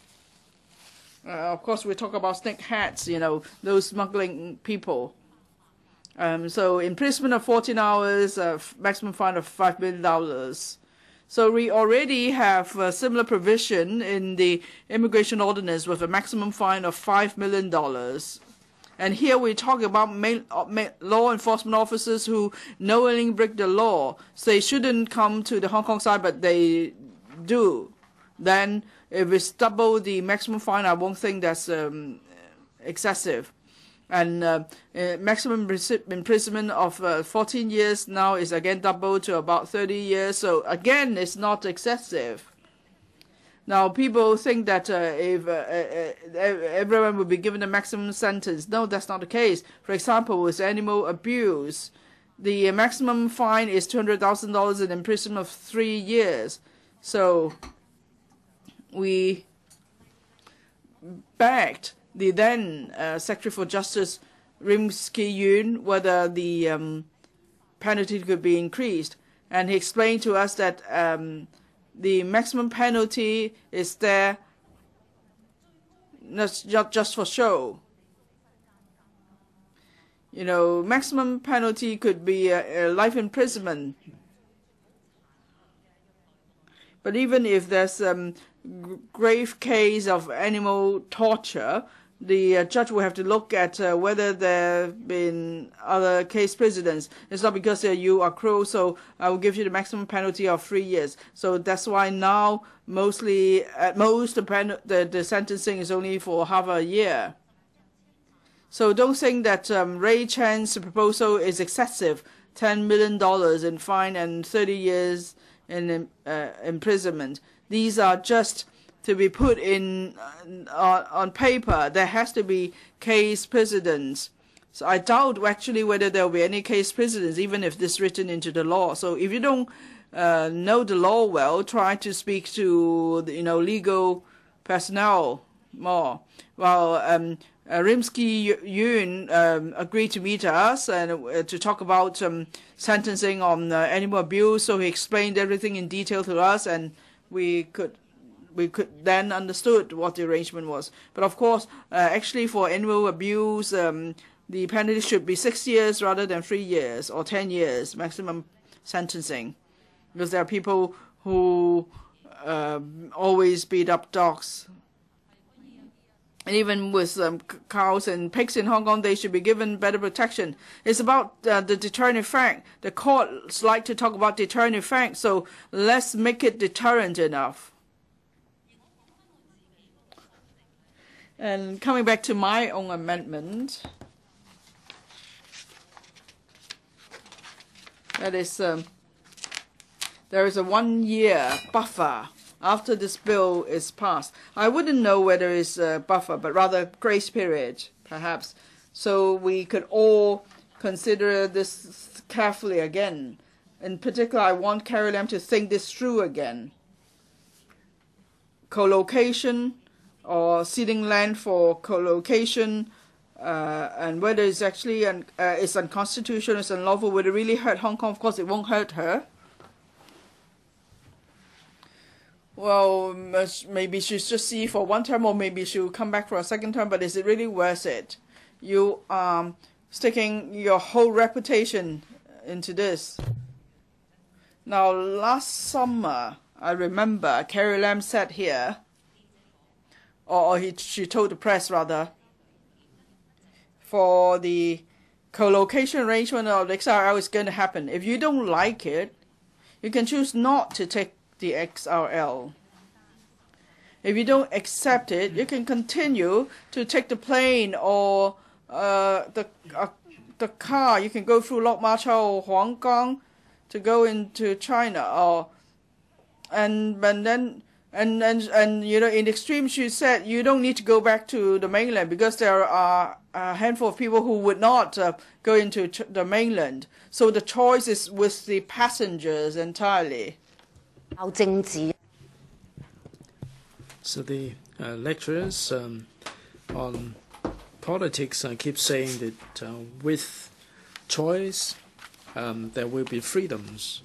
Of course, we talk about snake hats, those smuggling people. So imprisonment of 14 hours, maximum fine of $5 million. So we already have a similar provision in the immigration ordinance with a maximum fine of $5 million. And here we talk about law enforcement officers who knowingly break the law. So they shouldn't come to the Hong Kong side, but they do. Then if it's double the maximum fine, I won't think that's excessive. And maximum imprisonment of 14 years now is again doubled to about 30 years. So again, it's not excessive. Now, people think that if everyone will be given a maximum sentence. No, that's not the case. For example, with animal abuse, the maximum fine is $200,000 and imprisonment of 3 years. So we begged the then Secretary for Justice Chi-chuen whether the penalty could be increased, and he explained to us that the maximum penalty is there not just for show. Maximum penalty could be life imprisonment. But even if there's grave case of animal torture, the judge will have to look at whether there have been other case precedents. It's not because you are cruel, so I will give you the maximum penalty of 3 years. So that's why now at most the sentencing is only for half a year. So don't think that Ray Chan's proposal is excessive. $10 million in fine and 30 years in imprisonment. These are just to be put in on paper. There has to be case precedents. So I doubt actually whether there will be any case precedents, even if this is written into the law. So if you don't know the law well try to speak to legal personnel more. While Rimsky-Yun agreed to meet us and to talk about sentencing on animal abuse. So he explained everything in detail to us, and we could then understood what the arrangement was. But of course, actually for animal abuse, the penalty should be 6 years rather than 3 years or 10 years maximum sentencing, because there are people who always beat up dogs. And even with cows and pigs in Hong Kong, they should be given better protection. It's about the deterrent effect. The courts like to talk about deterrent effect, so let's make it deterrent enough. And coming back to my own amendment, that is, there is a 1-year buffer after this bill is passed. I wouldn't know whether it's a buffer, but rather grace period, perhaps. So we could all consider this carefully again. In particular, I want Carrie Lam to think this through again. Co-location or ceding land for co-location, and whether it's actually it's unconstitutional, it's unlawful, would it really hurt Hong Kong? Of course, it won't hurt her. Well, maybe she'll just see for 1 term, or maybe she'll come back for a 2nd term, but is it really worth it? You are sticking your whole reputation into this. Now, last summer, I remember Carrie Lam sat here, or she told the press rather, for the co-location arrangement of the XRL is going to happen. If you don't like it, you can choose not to take the XRL. If you don't accept it, you can continue to take the plane or the car. You can go through Lok Ma Chau or Huanggang to go into China, and in the extreme, she said you don't need to go back to the mainland because there are a handful of people who would not go into the mainland. So the choice is with the passengers entirely. So the lecturers on politics keep saying that with choice there will be freedoms.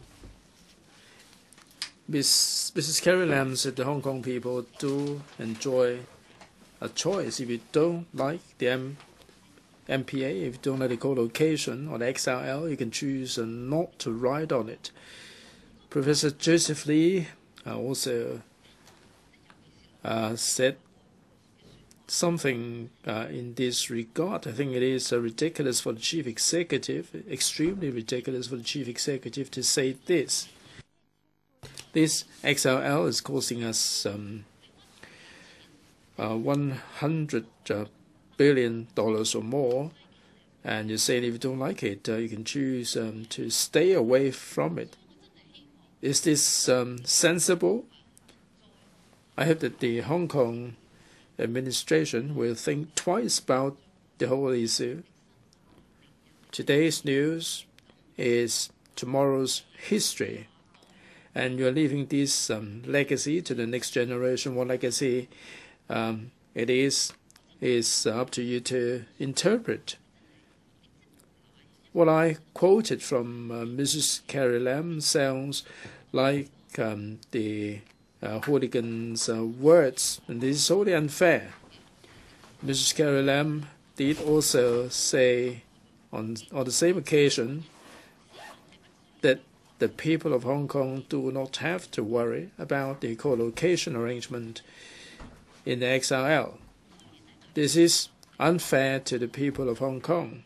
Mrs. Carrie Lam said the Hong Kong people do enjoy a choice. If you don't like the MPA, if you don't like the co-location or the XRL, you can choose not to ride on it. Professor Joseph Lee also said something in this regard. I think it is ridiculous for the chief executive, extremely ridiculous for the chief executive to say this. This XLL is costing us $100 billion or more, and you say if you don't like it, you can choose to stay away from it. Is this sensible? I hope that the Hong Kong administration will think twice about the whole issue. Today's news is tomorrow's history, and you're leaving this legacy to the next generation. What legacy it is up to you to interpret. What I quoted from Mrs. Carrie Lam sounds like the hooligan's words, and this is totally unfair. Mrs. Carrie Lam did also say on the same occasion that the people of Hong Kong do not have to worry about the co-location arrangement in the XRL. This is unfair to the people of Hong Kong.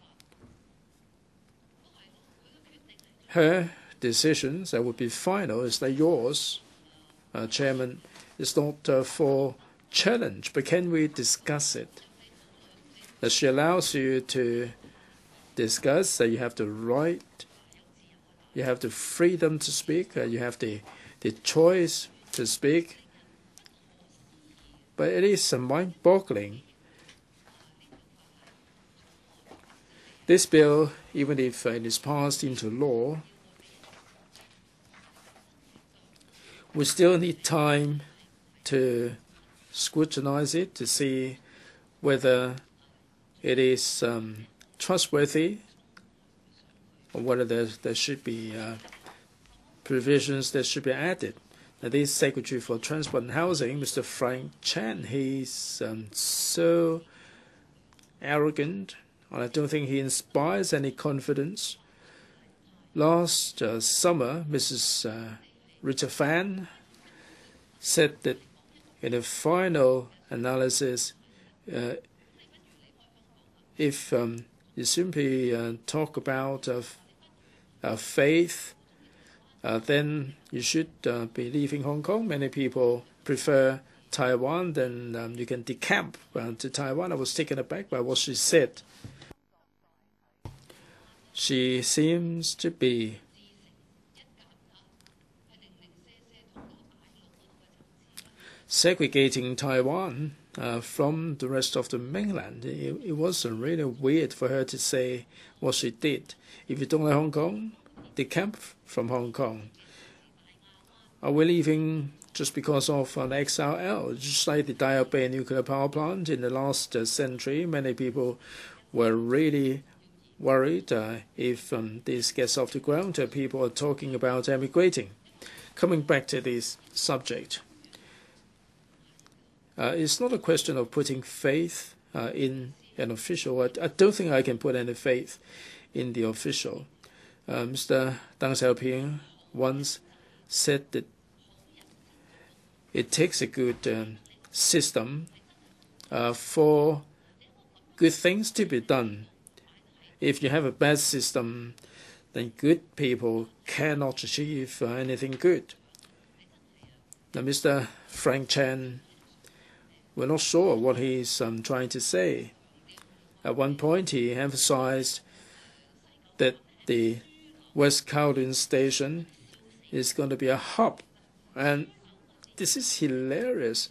Her decisions that would be final is like yours, Chairman, is not for challenge, but can we discuss it? That she allows you to discuss, that you have the right, you have the freedom to speak, you have the choice to speak. But it is mind-boggling. This bill, even if it is passed into law, we still need time to scrutinize it to see whether it is trustworthy or whether there should be provisions that should be added. Now, this Secretary for Transport and Housing, Mr. Frank Chan, he's so arrogant, and I don't think he inspires any confidence. Last summer, Mrs. Rita Fan said that in a final analysis, if you simply talk about faith, then you should be leaving Hong Kong. Many people prefer Taiwan, then you can decamp to Taiwan. I was taken aback by what she said. She seems to be segregating Taiwan from the rest of the mainland. It was really weird for her to say what she did. If you don't like Hong Kong, decamp from Hong Kong. Are we leaving just because of an XRL? Just like the Daya Bay nuclear power plant in the last century, many people were really worried if this gets off the ground. People are talking about emigrating. Coming back to this subject, it's not a question of putting faith in an official. I don't think I can put any faith in the official. Mr. Deng Xiaoping once said that it takes a good system for good things to be done. If you have a bad system, then good people cannot achieve anything good. Now, Mr. Frank Chan, we're not sure what he's trying to say. At one point, he emphasized that the West Kowloon station is going to be a hub, and this is hilarious.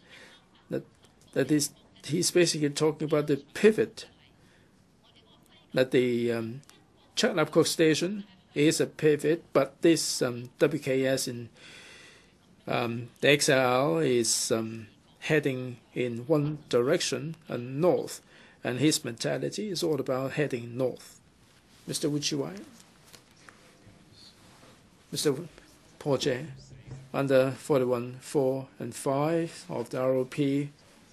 He's basically talking about the pivot. That the KWOK station is a pivot, but this WKS in the XL is heading in one direction and north, and his mentality is all about heading north. Mr. Wuchiwai? Mr. Porche, under 41.4 and 5 of the ROP,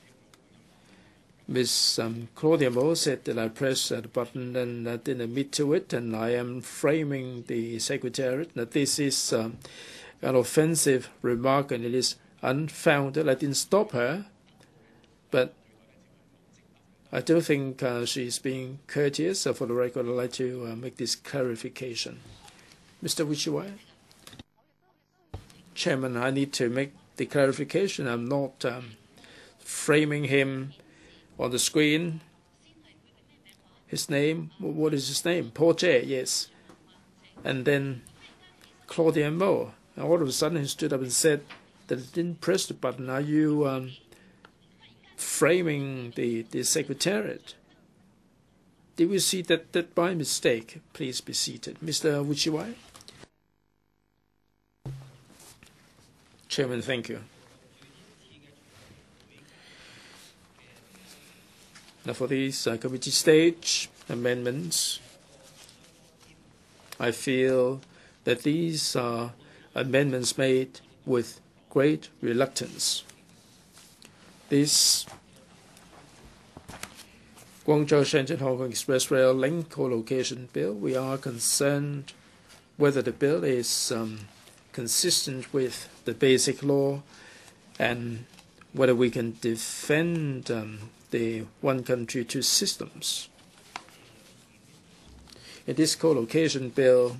Ms. Claudia Mo said that I pressed the button and didn't admit to it, and I am framing the Secretariat that this is an offensive remark and it is unfounded. I didn't stop her, but I don't think she's being courteous. So for the record, I'd like to make this clarification. Mr. Wuchiwai? Chairman, I need to make the clarification. I'm not framing him on the screen. His name, what is his name? Porche, yes. And then Claudia Mo. And all of a sudden he stood up and said that he didn't press the button. Are you framing the Secretariat? Did we see that by mistake? Please be seated. Mr. Wuchiwai? Chairman, thank you. Now for these committee stage amendments, I feel that these are amendments made with great reluctance. This Guangzhou-Shenzhen-Hong Express Rail Link co-location bill, we are concerned whether the bill is consistent with the basic law and whether we can defend the one country, two systems. In this co-location bill,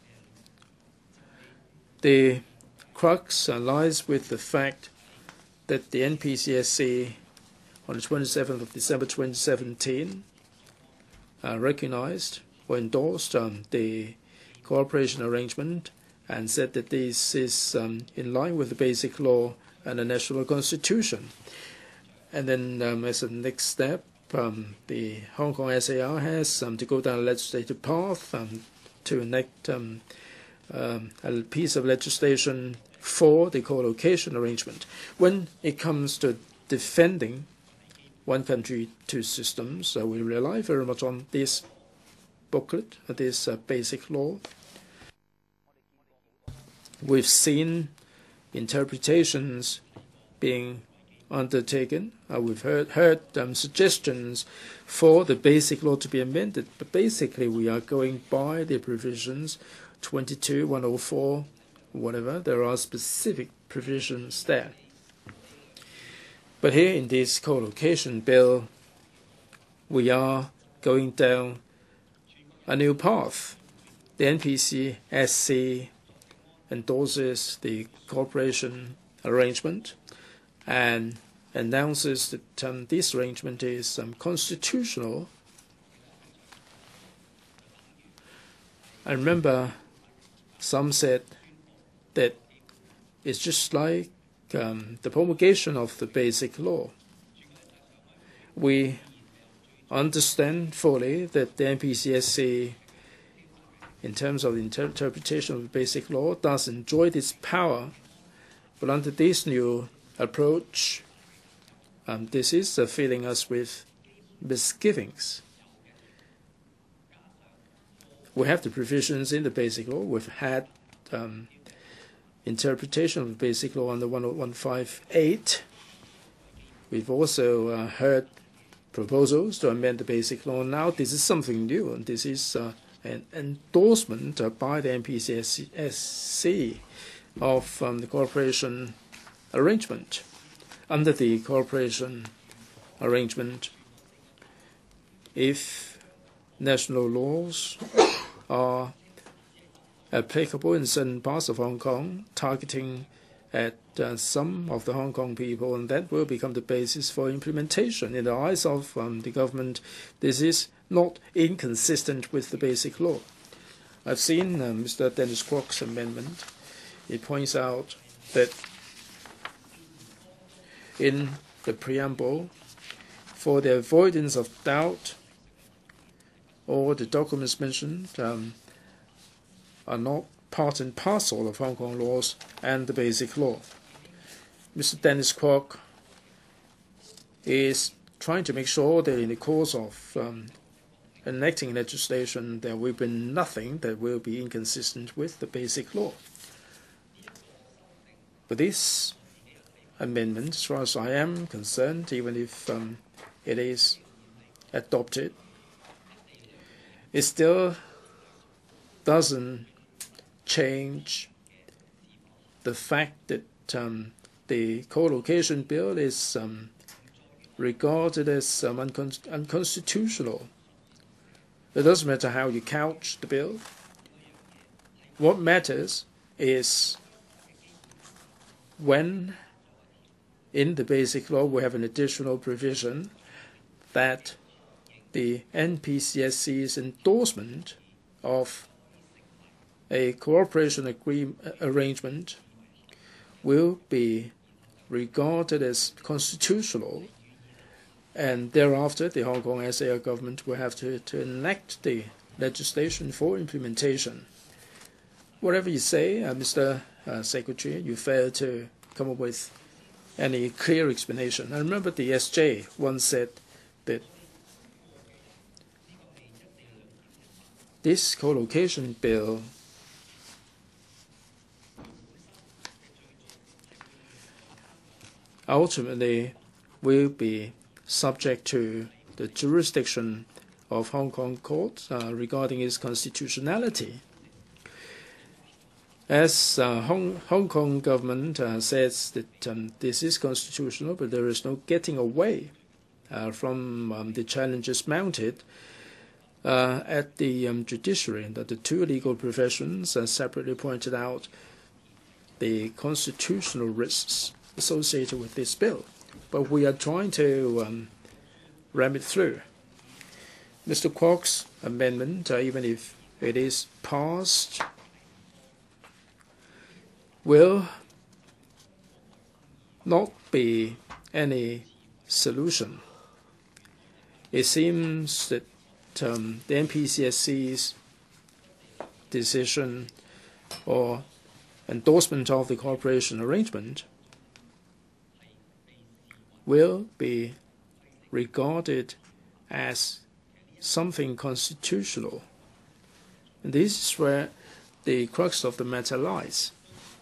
the crux lies with the fact that the NPCSC on the 27th of December 2017 recognized or endorsed the cooperation arrangement and said that this is in line with the basic law and the national constitution. And then as a next step, the Hong Kong SAR has to go down a legislative path to enact a piece of legislation for the co-location arrangement. When it comes to defending one country, two systems, we rely very much on this booklet, this basic law. We've seen interpretations being undertaken. We've heard suggestions for the basic law to be amended, but basically we are going by the provisions 22, 104, whatever. There are specific provisions there. But here in this co-location bill, we are going down a new path. The NPCSC endorses the cooperation arrangement and announces that this arrangement is constitutional. I remember some said that it's just like the promulgation of the basic law. We understand fully that the NPCSC, in terms of the interpretation of the basic law, does enjoy this power, but under this new approach, this is filling us with misgivings. We have the provisions in the basic law. We've had interpretation of the basic law under 10158. We've also heard proposals to amend the basic law. Now this is something new, and this is an endorsement by the NPCSC of the cooperation arrangement. Under the cooperation arrangement, if national laws are applicable in certain parts of Hong Kong, targeting at some of the Hong Kong people, and that will become the basis for implementation. In the eyes of the government, this is not inconsistent with the basic law. I've seen Mr. Dennis Kwok's amendment. It points out that in the preamble, for the avoidance of doubt, all the documents mentioned are not part and parcel of Hong Kong laws and the basic law. Mr. Dennis Kwok is trying to make sure that in the course of enacting legislation, there will be nothing that will be inconsistent with the basic law. But this amendment, as far as I am concerned, even if it is adopted, it still doesn't change the fact that the co-location bill is regarded as unconstitutional. It doesn't matter how you couch the bill. What matters is when in the basic law we have an additional provision that the NPCSC's endorsement of a cooperation arrangement will be regarded as constitutional, and thereafter the Hong Kong SAR government will have to enact the legislation for implementation. Whatever you say, Mr. Secretary, you fail to come up with any clear explanation. I remember the SJ once said that this co-location bill ultimately will be subject to the jurisdiction of Hong Kong courts regarding its constitutionality. As Hong Kong government says that this is constitutional, but there is no getting away from the challenges mounted at the judiciary, that the two legal professions separately pointed out the constitutional risks associated with this bill. But we are trying to ram it through. Mr. Kwok's amendment, even if it is passed, will not be any solution. It seems that the NPCSC's decision or endorsement of the cooperation arrangement will be regarded as something constitutional. And this is where the crux of the matter lies.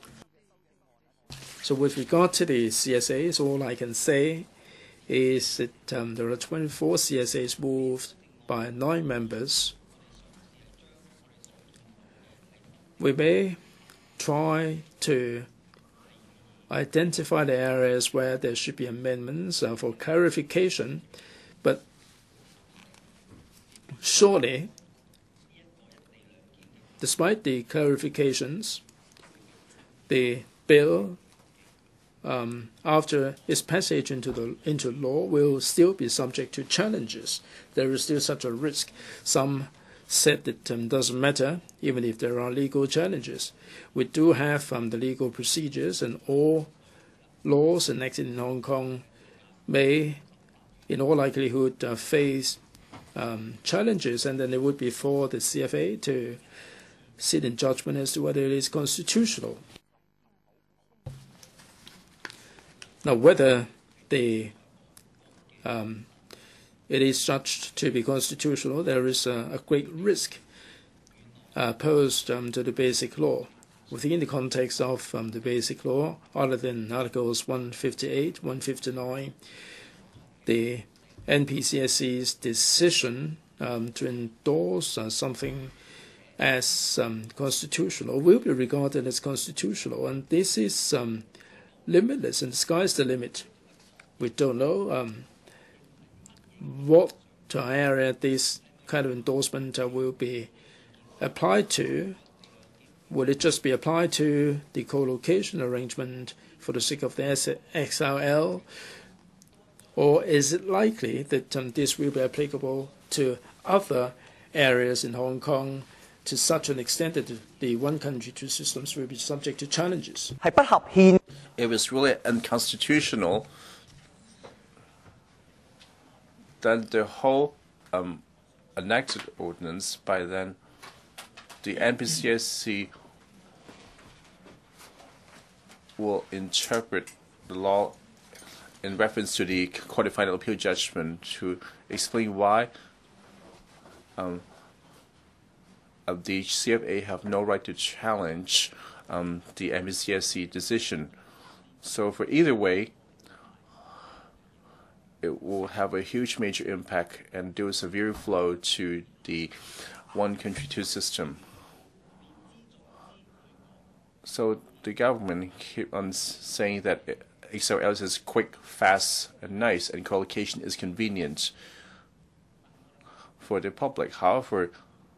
So with regard to the CSAs, all I can say is that there are 24 CSAs moved by 9 members. We may try to identify the areas where there should be amendments for clarification, but surely, despite the clarifications, the bill, after its passage into law, will still be subject to challenges. There is still such a risk. Some said that it doesn't matter, even if there are legal challenges. We do have the legal procedures, and all laws enacted in Hong Kong may, in all likelihood, face challenges, and then it would be for the CFA to sit in judgment as to whether it is constitutional. Now, whether it is judged to be constitutional, there is a great risk posed to the Basic Law. Within the context of the Basic Law, other than Articles 158, 159, the NPCSC's decision to endorse something as constitutional will be regarded as constitutional, and this is limitless, and the sky's the limit. We don't know what area this kind of endorsement will be applied to. Will it just be applied to the co-location arrangement for the sake of the XRL, or is it likely that this will be applicable to other areas in Hong Kong to such an extent that the one country, two systems will be subject to challenges? If it's really unconstitutional, then the whole enacted ordinance, by then the NPCSC will interpret the law in reference to the Court of Final Appeal judgment to explain why the CFA have no right to challenge the NPCSC decision. So for either way, it will have a huge major impact and do a severe flow to the one country, two system. So the government keep on saying that XRL is quick, fast, and nice, and co-location is convenient for the public. However,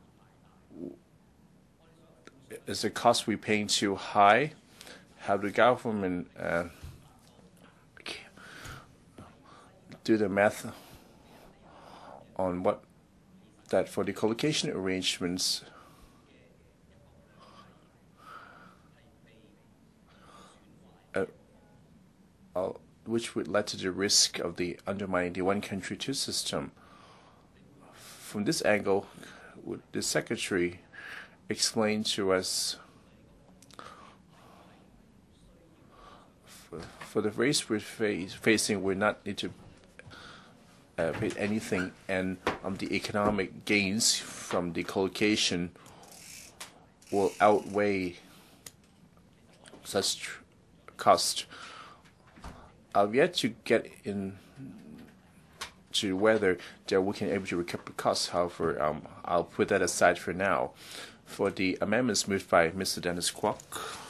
is the cost we're paying too high? Have the government do the math on what that for the co-location arrangements which would lead to the risk of the undermining the one country, two system. From this angle, would the Secretary explain to us for the race we're facing, we're not need to pay anything, and the economic gains from the co-location will outweigh such cost. I've yet to get in to whether we can able to recover costs. However, I'll put that aside for now. For the amendments moved by Mr. Dennis KWOK,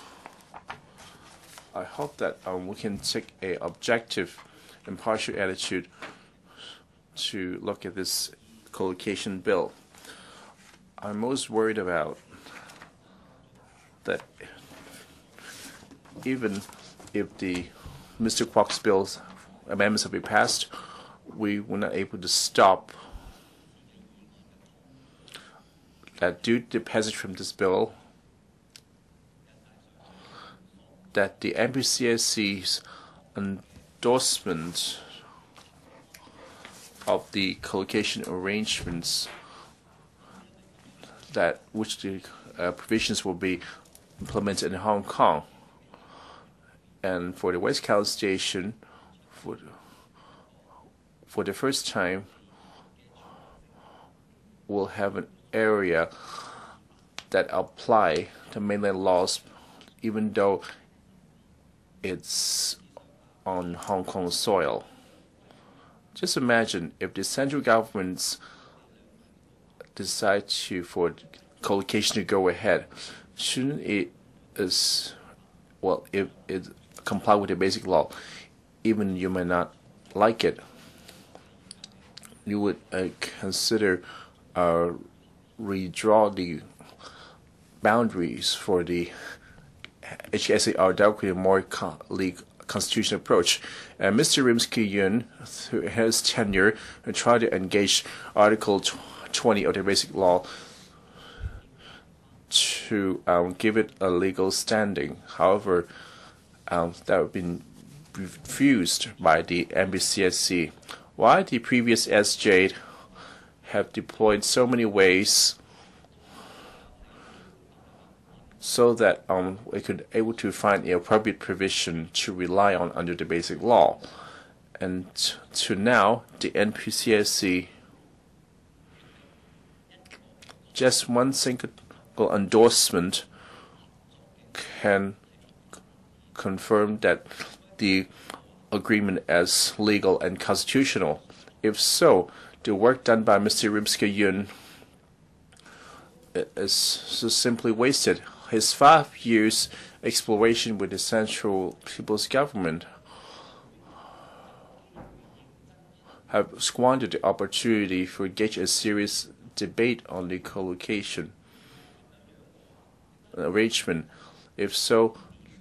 I hope that we can take an objective, impartial attitude to look at this co-location bill. I'm most worried about that even if the Mr. KWOK's bill's amendments have been passed, we were not able to stop that due to the passage from this bill, that the NPCSC's endorsement of the co-location arrangements, that which the provisions will be implemented in Hong Kong. And for the West Kowloon Station, for the first time, we'll have an area that apply the mainland laws, even though it's on Hong Kong soil. Just imagine if the central governments decide for co-location to go ahead, shouldn't it if it comply with the basic law, even you may not like it, you would consider redraw the boundaries for the HSAR directly more constitutional approach. And Mr. Rimsky-Yun, through his tenure, tried to engage Article 20 of the Basic Law to give it a legal standing. However, that had been refused by the MBCSC. Why the previous SJ have deployed so many ways so that we could able to find the appropriate provision to rely on under the basic law. And to now, the NPCSC, just one single endorsement can confirm that the agreement as legal and constitutional. If so, the work done by Mr. Rimsky-Yun is simply wasted. His 5 years exploration with the Central People's Government have squandered the opportunity for engage a serious debate on the co-location arrangement. If so,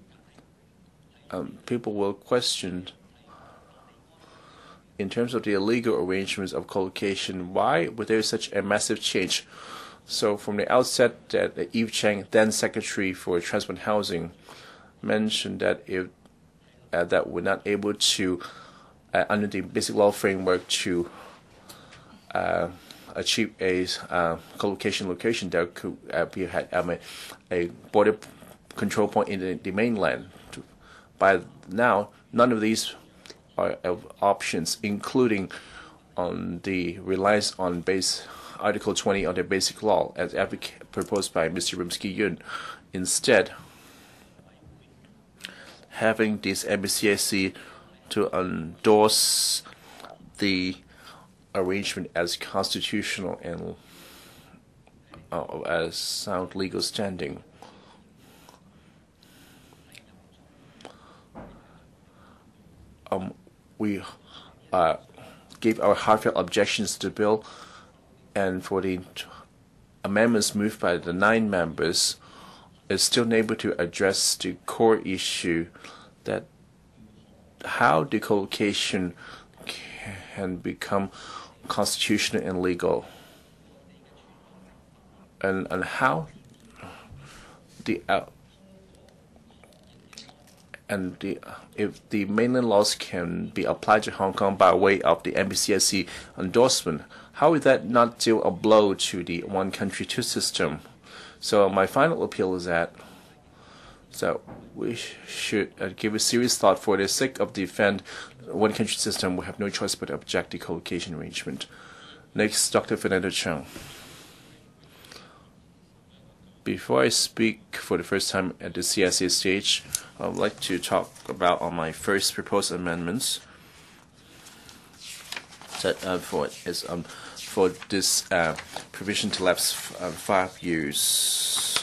people will question, in terms of the illegal arrangements of co-location, why was there such a massive change? So from the outset, that Eve Chang, then Secretary for Transport and Housing, mentioned that if that we're not able to, under the basic law framework, to achieve a co-location location that could be a border control point in the mainland. By now, none of these are options, including on the reliance on Article 20 of the Basic Law, as proposed by Mr. Rimsky-Yun. Instead, having this MBCSC to endorse the arrangement as constitutional and as sound legal standing. We gave our heartfelt objections to the bill, and for the amendments moved by the 9 members, is still able to address the core issue that how the co-location can become constitutional and legal, and how if the mainland laws can be applied to Hong Kong by way of the MBCSC endorsement, how is that not still a blow to the one country, two system? So my final appeal is that we should give a serious thought. For the sake of defend one country system, we have no choice but to object the co-location arrangement. Next, Dr. Fernando Cheung. Before I speak for the first time at the CSA stage, I would like to talk about on my first proposed amendments that for this provision to lapse 5 years.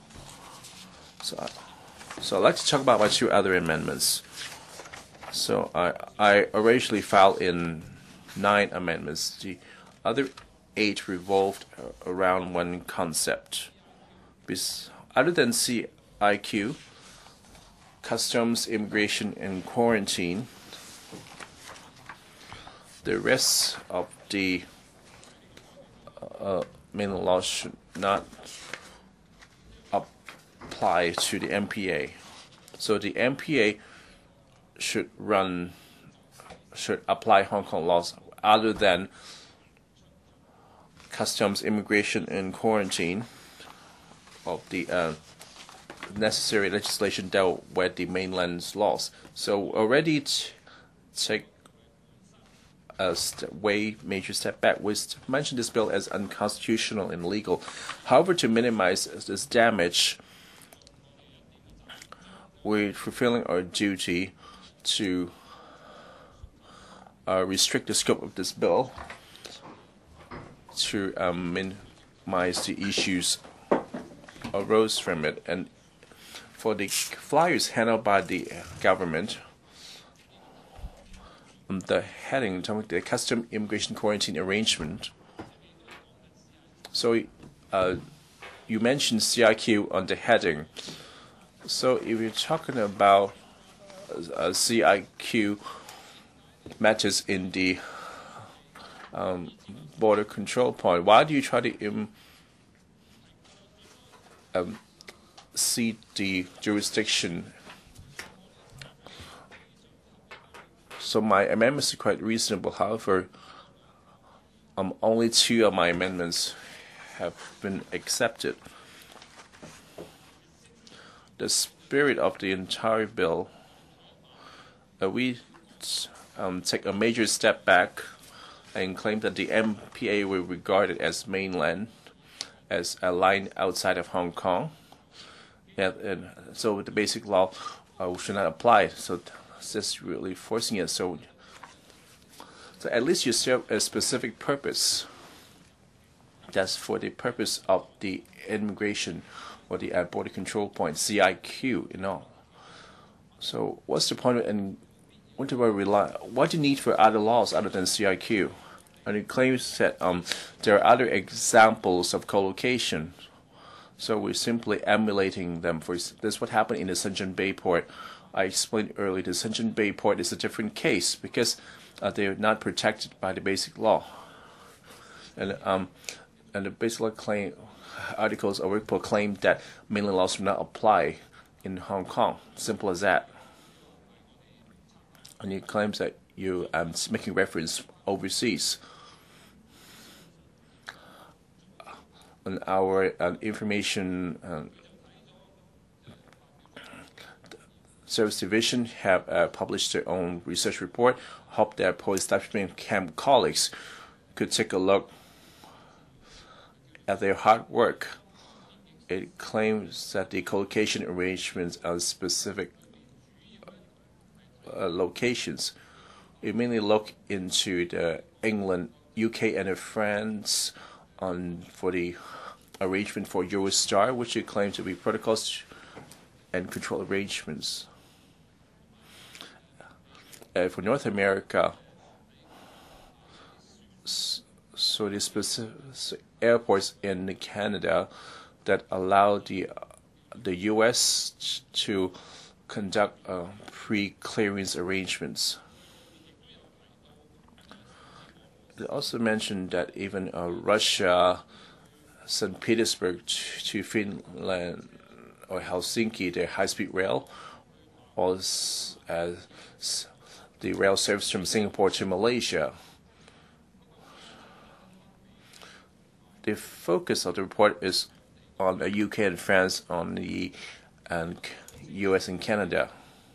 So I'd like to talk about my 2 other amendments. So I originally filed in 9 amendments. The other 8 revolved around one concept. Other than CIQ, customs, immigration, and quarantine, the rest of the mainland laws should not apply to the MPA. So the MPA should apply Hong Kong laws other than customs, immigration, and quarantine of the necessary legislation dealt with the mainland's laws. So already take a major step back. We mentioned this bill as unconstitutional and illegal. However, to minimize this damage, we're fulfilling our duty to restrict the scope of this bill to minimize the issues arose from it. And for the flyers handled by the government, the heading, the Custom Immigration Quarantine Arrangement. So you mentioned CIQ on the heading. So if you're talking about CIQ matters in the border control point, why do you try to cede the jurisdiction? So my amendments are quite reasonable. However, only 2 of my amendments have been accepted. The spirit of the entire bill, we take a major step back and claim that the MPA will regard it as mainland, as a line outside of Hong Kong. And so the basic law should not apply. So it's just really forcing it. So at least you serve a specific purpose. That's for the purpose of the immigration or the border control point, CIQ, So what's the point of, and what do I rely? What do you need for other laws other than CIQ? And it claims that there are other examples of co-location. So we're simply emulating them. That's what happened in the Shenzhen Bay port. I explained earlier, the Shenzhen Bay port is a different case because they're not protected by the basic law. And the basic law claim articles of report claim that mainland laws do not apply in Hong Kong. Simple as that. And it claims that you making reference overseas. And our information Service Division have published their own research report. Hope that post-establishment camp colleagues could take a look at their hard work. It claims that the co-location arrangements are specific locations. We mainly look into the England, UK, and France for the arrangement for Eurostar, which it claims to be protocols and control arrangements. For North America, so the specific airports in Canada that allow the U.S. to conduct pre-clearance arrangements. They also mentioned that even Russia, St. Petersburg to Finland or Helsinki, their high-speed rail, was the rail service from Singapore to Malaysia. The focus of the report is on the UK and France, on the US and Canada.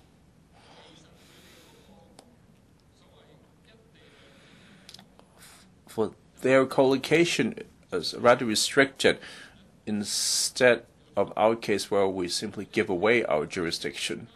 For their co-location is rather restricted instead of our case where we simply give away our jurisdiction.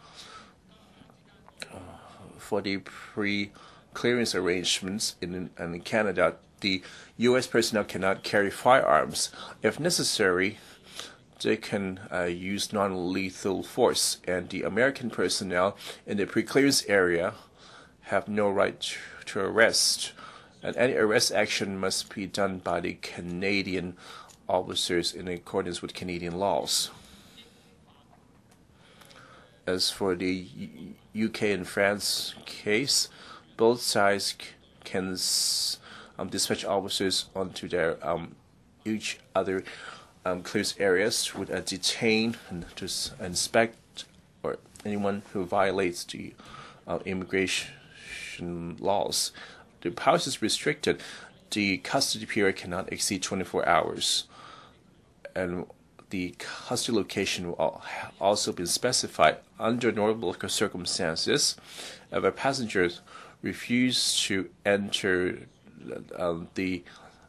For the pre-clearance arrangements in Canada, the U.S. personnel cannot carry firearms. If necessary, they can use non-lethal force, and the American personnel in the pre-clearance area have no right to arrest. And any arrest action must be done by the Canadian officers in accordance with Canadian laws. As for the UK and France case, both sides can dispatch officers onto their each other clearance areas with a detain and to inspect or anyone who violates the immigration laws. The powers is restricted. The custody period cannot exceed 24 hours. And the custody location will also be specified. Under normal circumstances, if a passenger refuses to enter the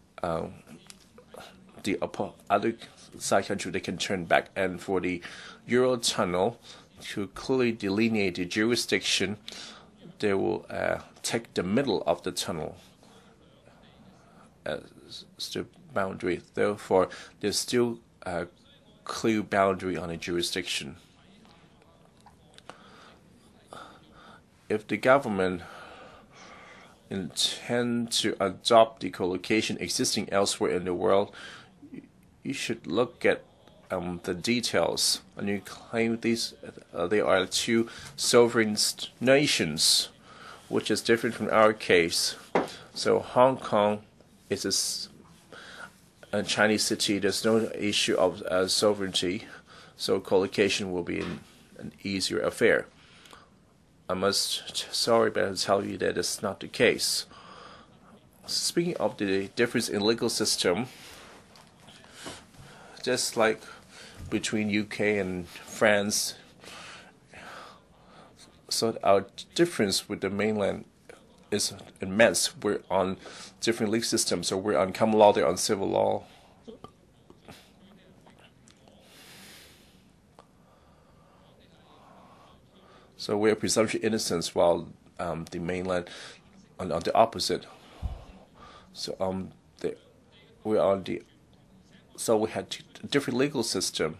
other side country, they can turn back. And for the Eurotunnel, to clearly delineate the jurisdiction, they will take the middle of the tunnel as the boundary. Therefore, there's still a clear boundary on a jurisdiction. If the government intend to adopt the co-location existing elsewhere in the world, you should look at the details. And you claim these they are two sovereign nations, which is different from our case. So Hong Kong is a Chinese city. There's no issue of sovereignty, so co-location will be an easier affair. Sorry, but I'll tell you that it's not the case. Speaking of the difference in legal system, just like between UK and France, so our difference with the mainland is immense. We're on different legal systems, so we're on common law, they're on civil law. So we're presumption innocence, while the mainland on the opposite. So so we had a different legal system.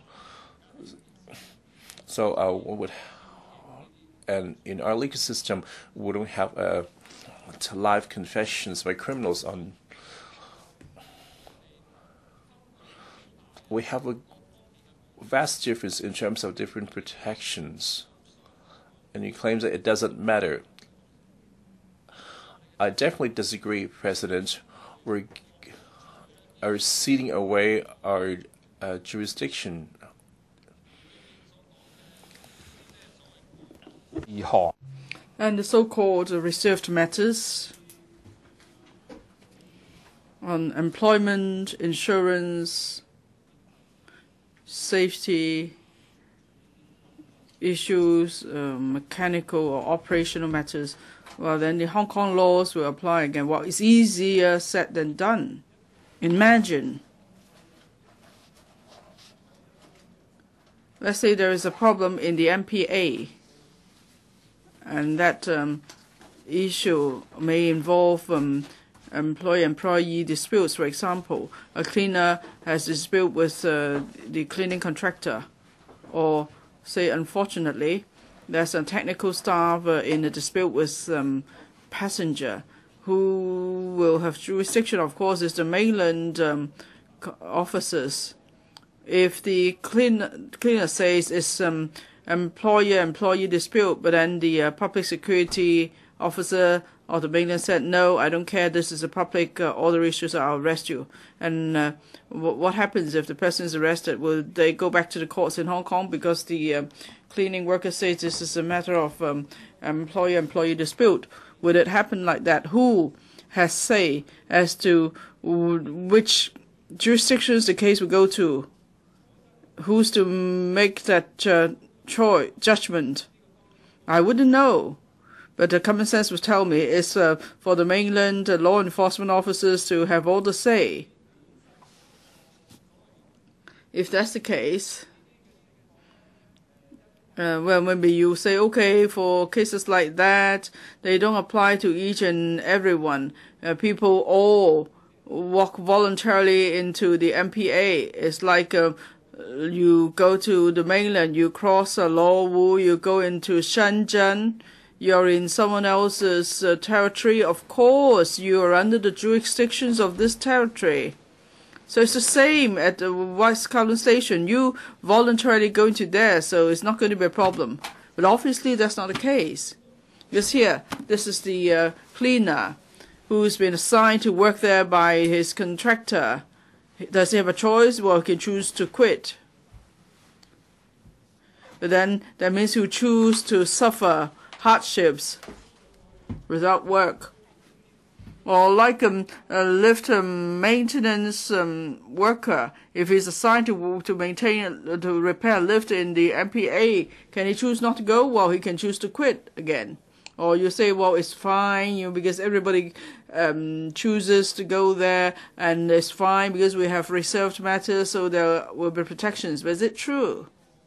So and in our legal system, we don't have live confessions by criminals on. We have a vast difference in terms of different protections. And he claims that it doesn't matter. I definitely disagree, President. We are ceding away our jurisdiction. And the so-called reserved matters on employment, insurance, safety issues, mechanical or operational matters, well, then the Hong Kong laws will apply again. Well, it's easier said than done. Imagine, let's say there is a problem in the MPA, and that issue may involve employee-employee disputes. For example, a cleaner has a dispute with the cleaning contractor, or say, unfortunately, there's a technical staff in a dispute with passenger. Who will have jurisdiction, of course, is the mainland officers. If the cleaner says it's employer-employee dispute, but then the public security officer or the mainland said, no, I don't care, this is a public order issue, so I'll arrest you. And what happens if the person is arrested? Will they go back to the courts in Hong Kong because the cleaning worker says this is a matter of employer-employee dispute? Would it happen like that? Who has say as to which jurisdictions the case will go to? Who's to make that judgment? I wouldn't know. But the common sense would tell me it's for the mainland law enforcement officers to have all the say. If that's the case, well, maybe you say, okay, for cases like that, they don't apply to each and everyone. People all walk voluntarily into the MPA. It's like you go to the mainland, you cross a Lo Wu, you go into Shenzhen, you're in someone else's territory. Of course, you are under the jurisdictions of this territory. So it's the same at the West Kowloon Station. You voluntarily go into there, so it's not going to be a problem. But obviously, that's not the case. Because here, this is the cleaner who's been assigned to work there by his contractor. Does he have a choice? Well, he can choose to quit. But then that means he'll choose to suffer hardships without work. Or like a lift maintenance worker, if he's assigned to maintain to repair a lift in the MPA, can he choose not to go? Well, he can choose to quit again. Or you say, well, it's fine, because everybody chooses to go there, and it's fine because we have reserved matters, so there will be protections. But is it true?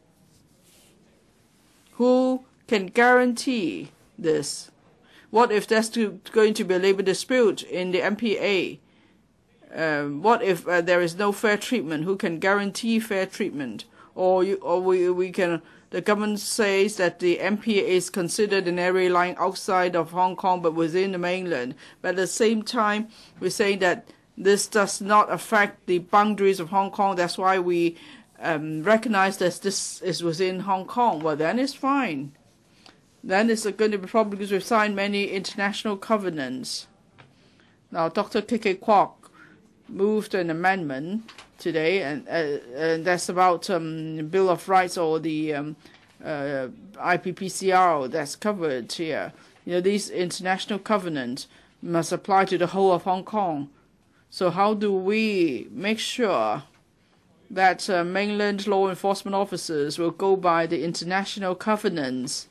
Who can guarantee this? What if there's going to be a labor dispute in the MPA? What if there is no fair treatment? Who can guarantee fair treatment? Or we can. The government says that the MPA is considered an area lying outside of Hong Kong but within the mainland. But at the same time, we're saying that this does not affect the boundaries of Hong Kong. That's why we recognize that this is within Hong Kong. Well, then it's fine. Then it's going to be a problem because we've signed many international covenants. Now, Dr. KWOK moved an amendment today, and that's about Bill of Rights or the IPPCR that's covered here. These international covenants must apply to the whole of Hong Kong. So how do we make sure that mainland law enforcement officers will go by the international covenants?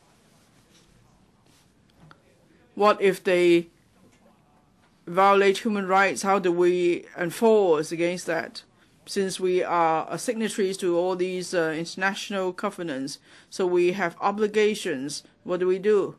What if they violate human rights? How do we enforce against that? Since we are signatories to all these international covenants, so we have obligations, what do we do?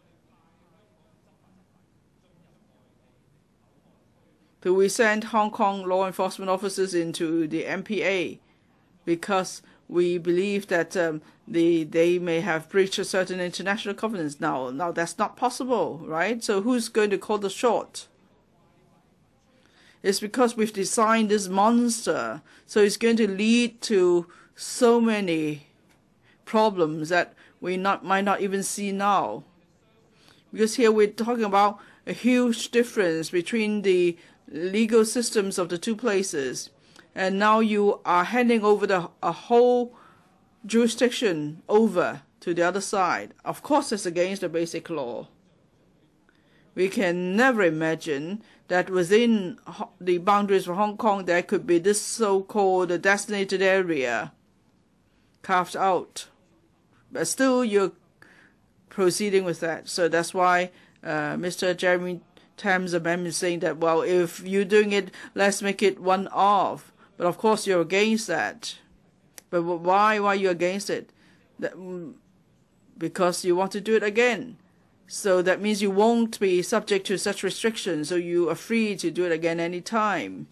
Do we send Hong Kong law enforcement officers into the MPA because we believe that they may have breached a certain international covenants? Now that's not possible, right? So who's going to call the shot? It's because we've designed this monster, so it's going to lead to so many problems that we might not even see now. Because here we're talking about a huge difference between the legal systems of the two places, and now you are handing over a whole jurisdiction over to the other side. Of course, it's against the basic law. We can never imagine that within the boundaries of Hong Kong there could be this so-called designated area carved out. But still you're proceeding with that. So that's why Mr. Jeremy Tam's amendment is saying that, well, if you're doing it, let's make it one-off. But of course you're against that. But why are you against it? Because you want to do it again. So that means you won't be subject to such restrictions, so you are free to do it again any time.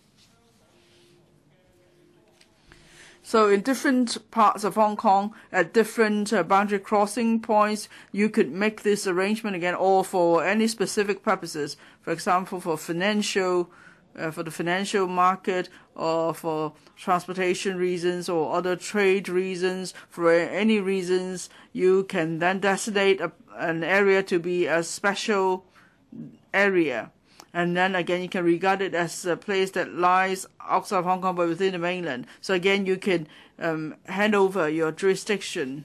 So in different parts of Hong Kong, at different boundary crossing points, you could make this arrangement again, or for any specific purposes. For example, for the financial market, or for transportation reasons, or other trade reasons. For any reasons, you can then designate an area to be a special area. And then again, you can regard it as a place that lies outside of Hong Kong but within the mainland. So again, you can hand over your jurisdiction,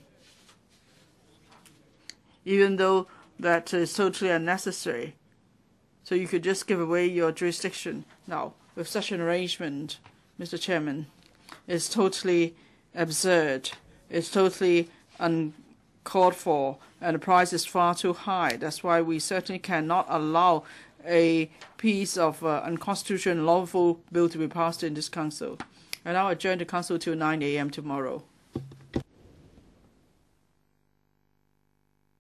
even though that is totally unnecessary. So you could just give away your jurisdiction. Now, with such an arrangement, Mr. Chairman, it's totally absurd. It's totally uncalled for, and the price is far too high. That's why we certainly cannot allow a piece of unconstitutional lawful bill to be passed in this council. And I'll adjourn the council till 9 a.m. tomorrow.